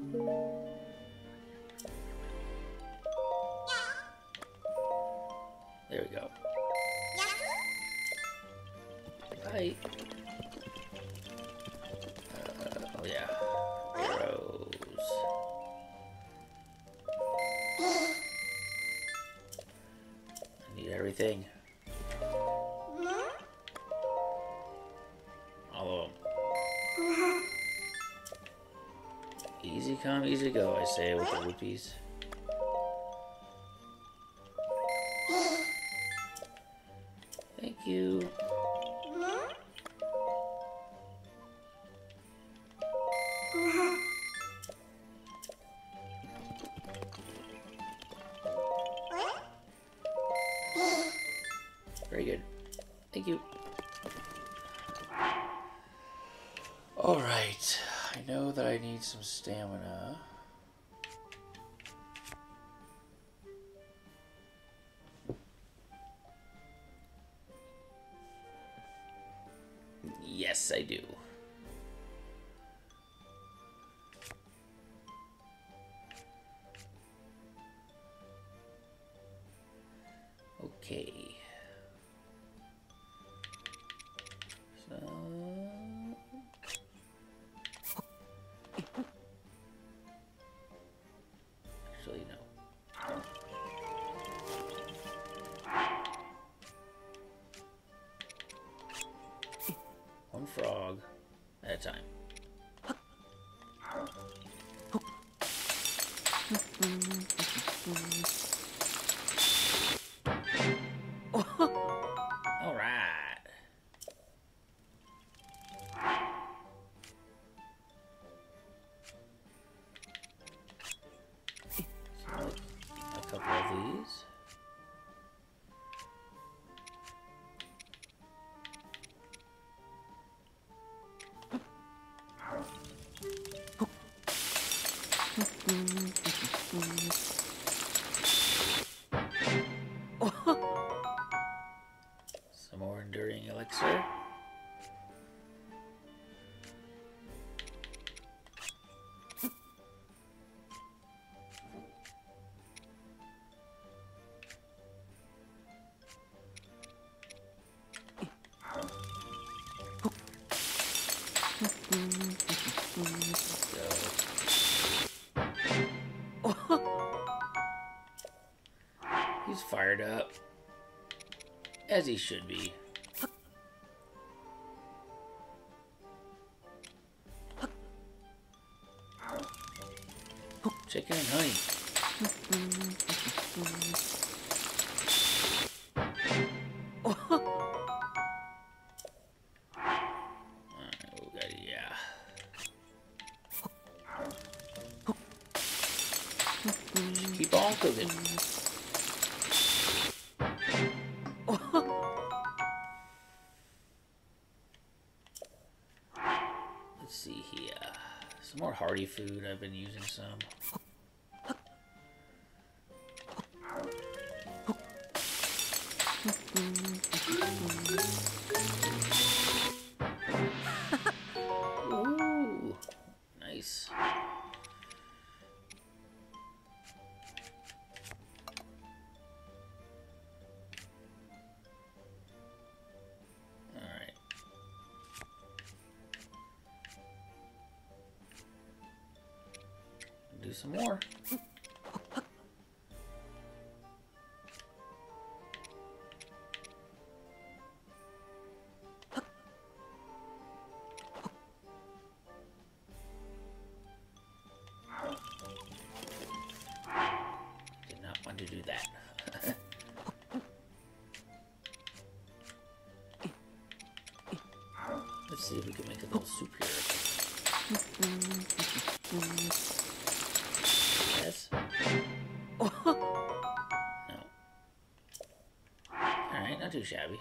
There we go. Right. Oh yeah. Arrows. I need everything. All of them. Easy come, easy go, I say with the rupees. Thank you. Very good. Thank you. Alright. I know that I need some stamina. Yes, I do. Okay. So... Actually, no. One frog at a time. All right. So a couple of these. He's fired up. As he should be. Chicken and honey. Yeah. Just keep on cooking. Let's see here. Some more hearty food. I've been using some. Ooh, nice. All right. Do some more. To do that. Let's see if we can make a little soup here. Yes? No. Alright, not too shabby.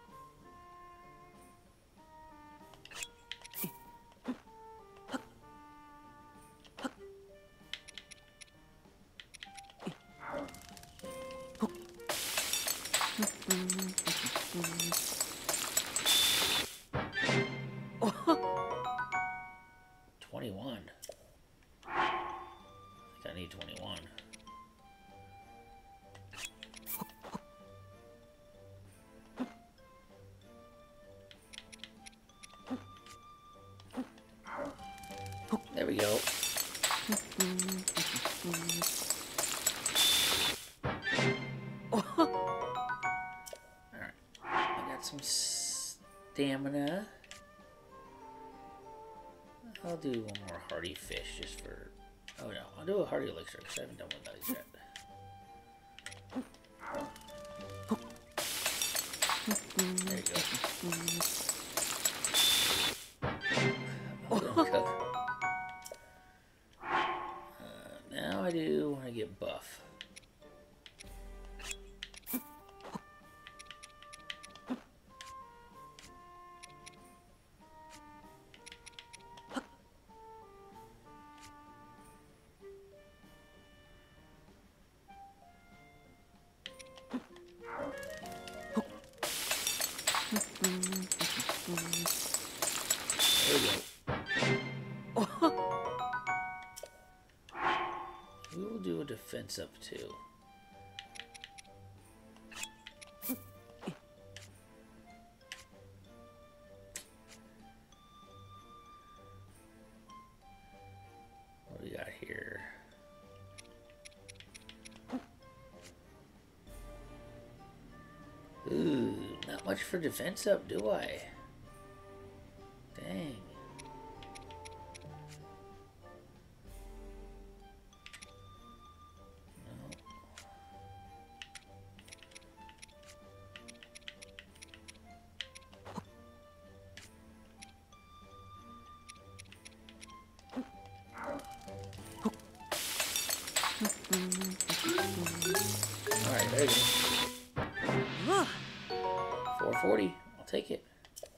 I need 21. There we go. Alright. I got some stamina. I'll do one more hearty fish just for... Oh no, I'll do a hearty elixir because I haven't done one of those yet. There you go. I'll go cook. Now I do want to get buff. There we go. We will do a defense up too. What do we got here? Ooh, not much for defense up, do I? Dang. Alright, there you go. 440. I'll take it.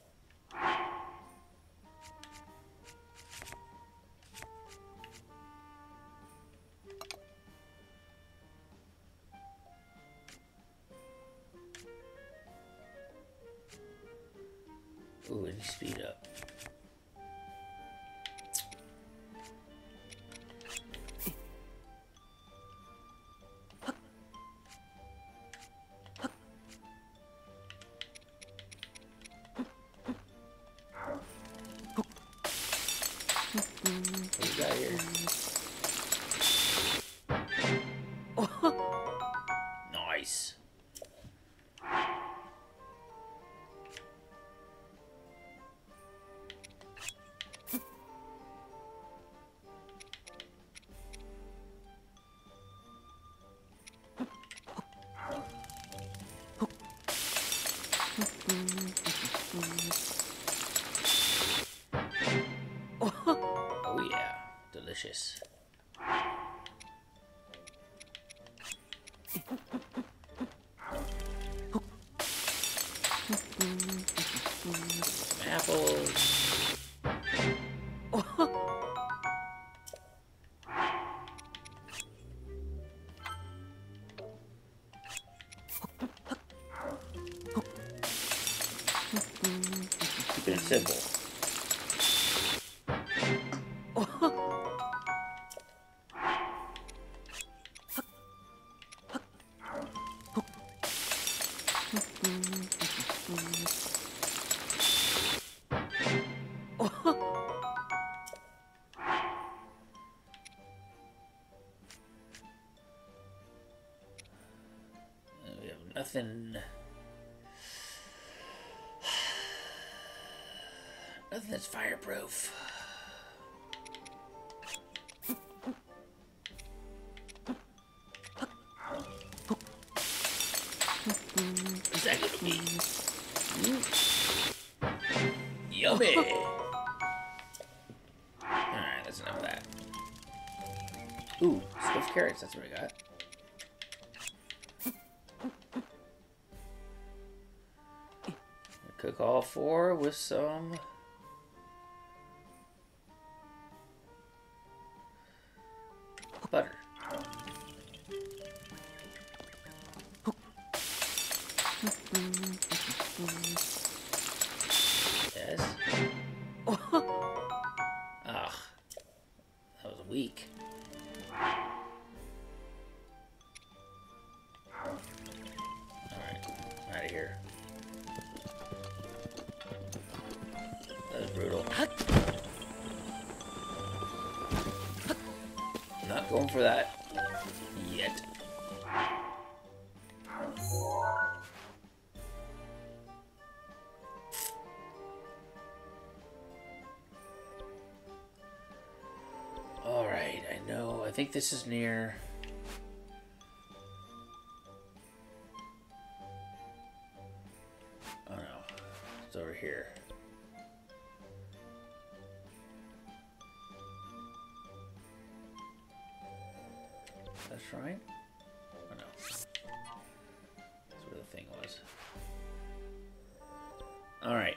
Ooh, any speed up. What do we got here? Nice. Nice. Oh yeah, delicious. Some apples. Keep it simple. We have nothing. Nothing that's fireproof. What's that gonna be? Yummy! Alright, that's enough of that. Ooh, swift carrots, that's what we got. Cook all four with some butter. Yes. Ugh. That was weak. Alright, out of here. That was brutal. Not going for that yet. Alright, I know. I think this is near. Oh no. It's over here. That's right. Oh no. That's where the thing was. Alright.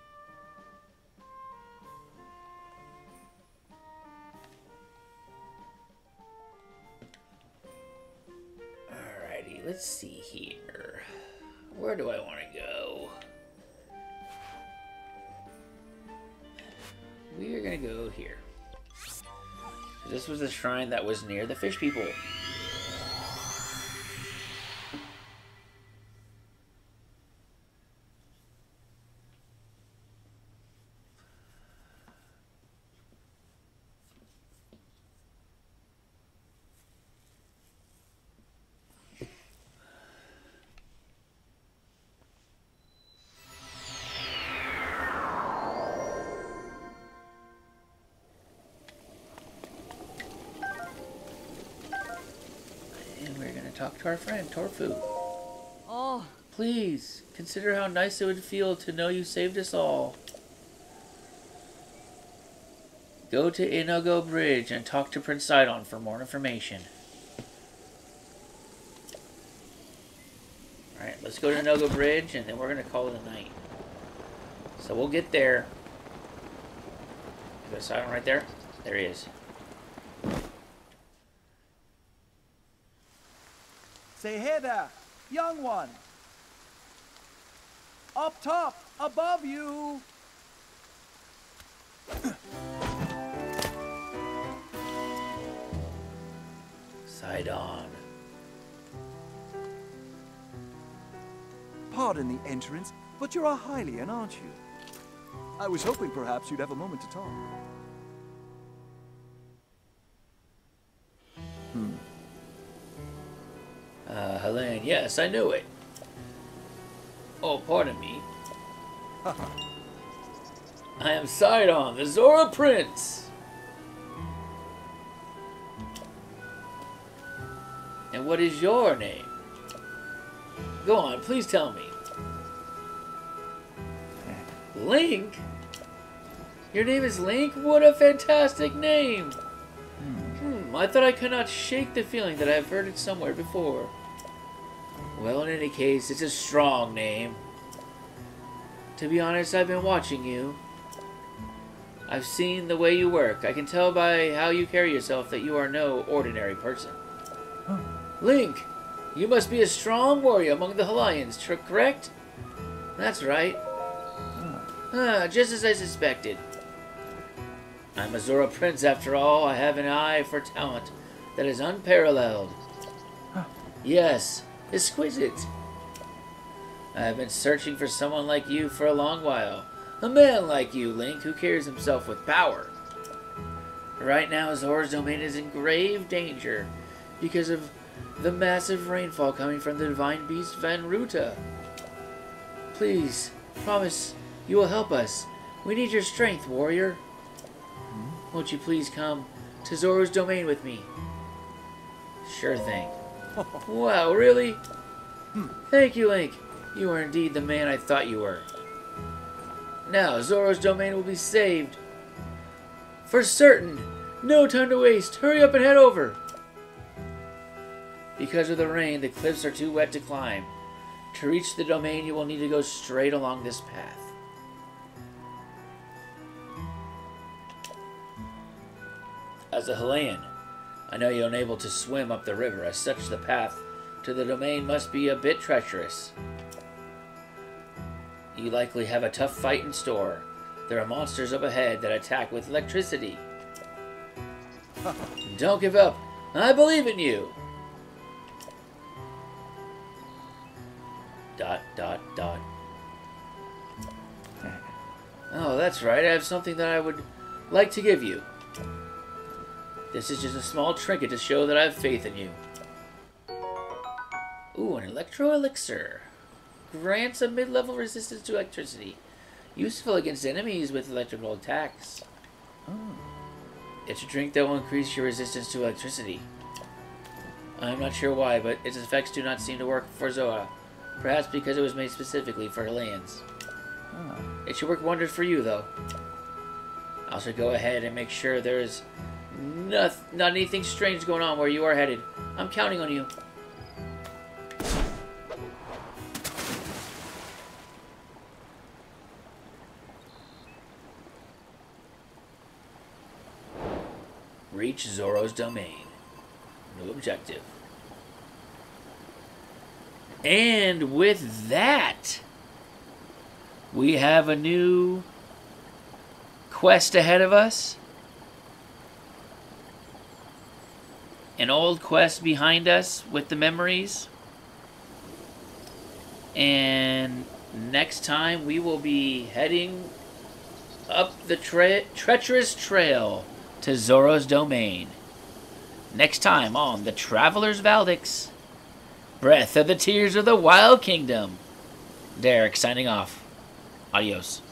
Alrighty, let's see here. Where do I want to go? We are going to go here. This was the shrine that was near the fish people. Talk to our friend, Torfu. Oh. Please, consider how nice it would feel to know you saved us all. Go to Inogo Bridge and talk to Prince Sidon for more information. Alright, let's go to Inogo Bridge and then we're going to call it a night. So we'll get there. Is there Sidon right there? There he is. Say, hey there, young one. Up top, above you. Sidon. Pardon the entrance, but you're a Hylian, aren't you? I was hoping perhaps you'd have a moment to talk. Hylian, yes, I knew it. Oh, pardon me. I am Sidon, the Zora Prince. And what is your name? Go on, please tell me. Link? Your name is Link? What a fantastic name! I thought I could not shake the feeling that I've heard it somewhere before. Well, in any case, it's a strong name. To be honest, I've been watching you. I've seen the way you work. I can tell by how you carry yourself that you are no ordinary person. Link, you must be a strong warrior among the Hylians, correct? That's right. Just as I suspected. I'm a Zora Prince after all. I have an eye for talent that is unparalleled. Yes, exquisite. I have been searching for someone like you for a long while. A man like you, Link, who carries himself with power. Right now, Zora's domain is in grave danger because of the massive rainfall coming from the divine beast Van Ruta. Please, promise you will help us. We need your strength, warrior. Won't you please come to Zora's domain with me? Sure thing. Wow, really? Thank you, Link. You are indeed the man I thought you were. Now, Zora's domain will be saved. For certain. No time to waste. Hurry up and head over. Because of the rain, the cliffs are too wet to climb. To reach the domain, you will need to go straight along this path. As a Hylian, I know you're unable to swim up the river. As such, the path to the domain must be a bit treacherous. You likely have a tough fight in store. There are monsters up ahead that attack with electricity. Don't give up. I believe in you. ... Oh, that's right. I have something that I would like to give you. This is just a small trinket to show that I have faith in you. Ooh, an electro elixir. Grants a mid-level resistance to electricity. Useful against enemies with electrical attacks. It's a drink that will increase your resistance to electricity. I'm not sure why, but its effects do not seem to work for Zora. Perhaps because it was made specifically for Hylians. It should work wonders for you, though. I should go ahead and make sure there is not anything strange going on where you are headed. I'm counting on you. Reach Zora's domain. New objective. And with that, we have a new quest ahead of us. An old quest behind us with the memories. And next time we will be heading up the treacherous trail to Zora's domain. Next time on The Traveler's Valdix. Breath of the Tears of the Wild Kingdom. Derek signing off. Adios.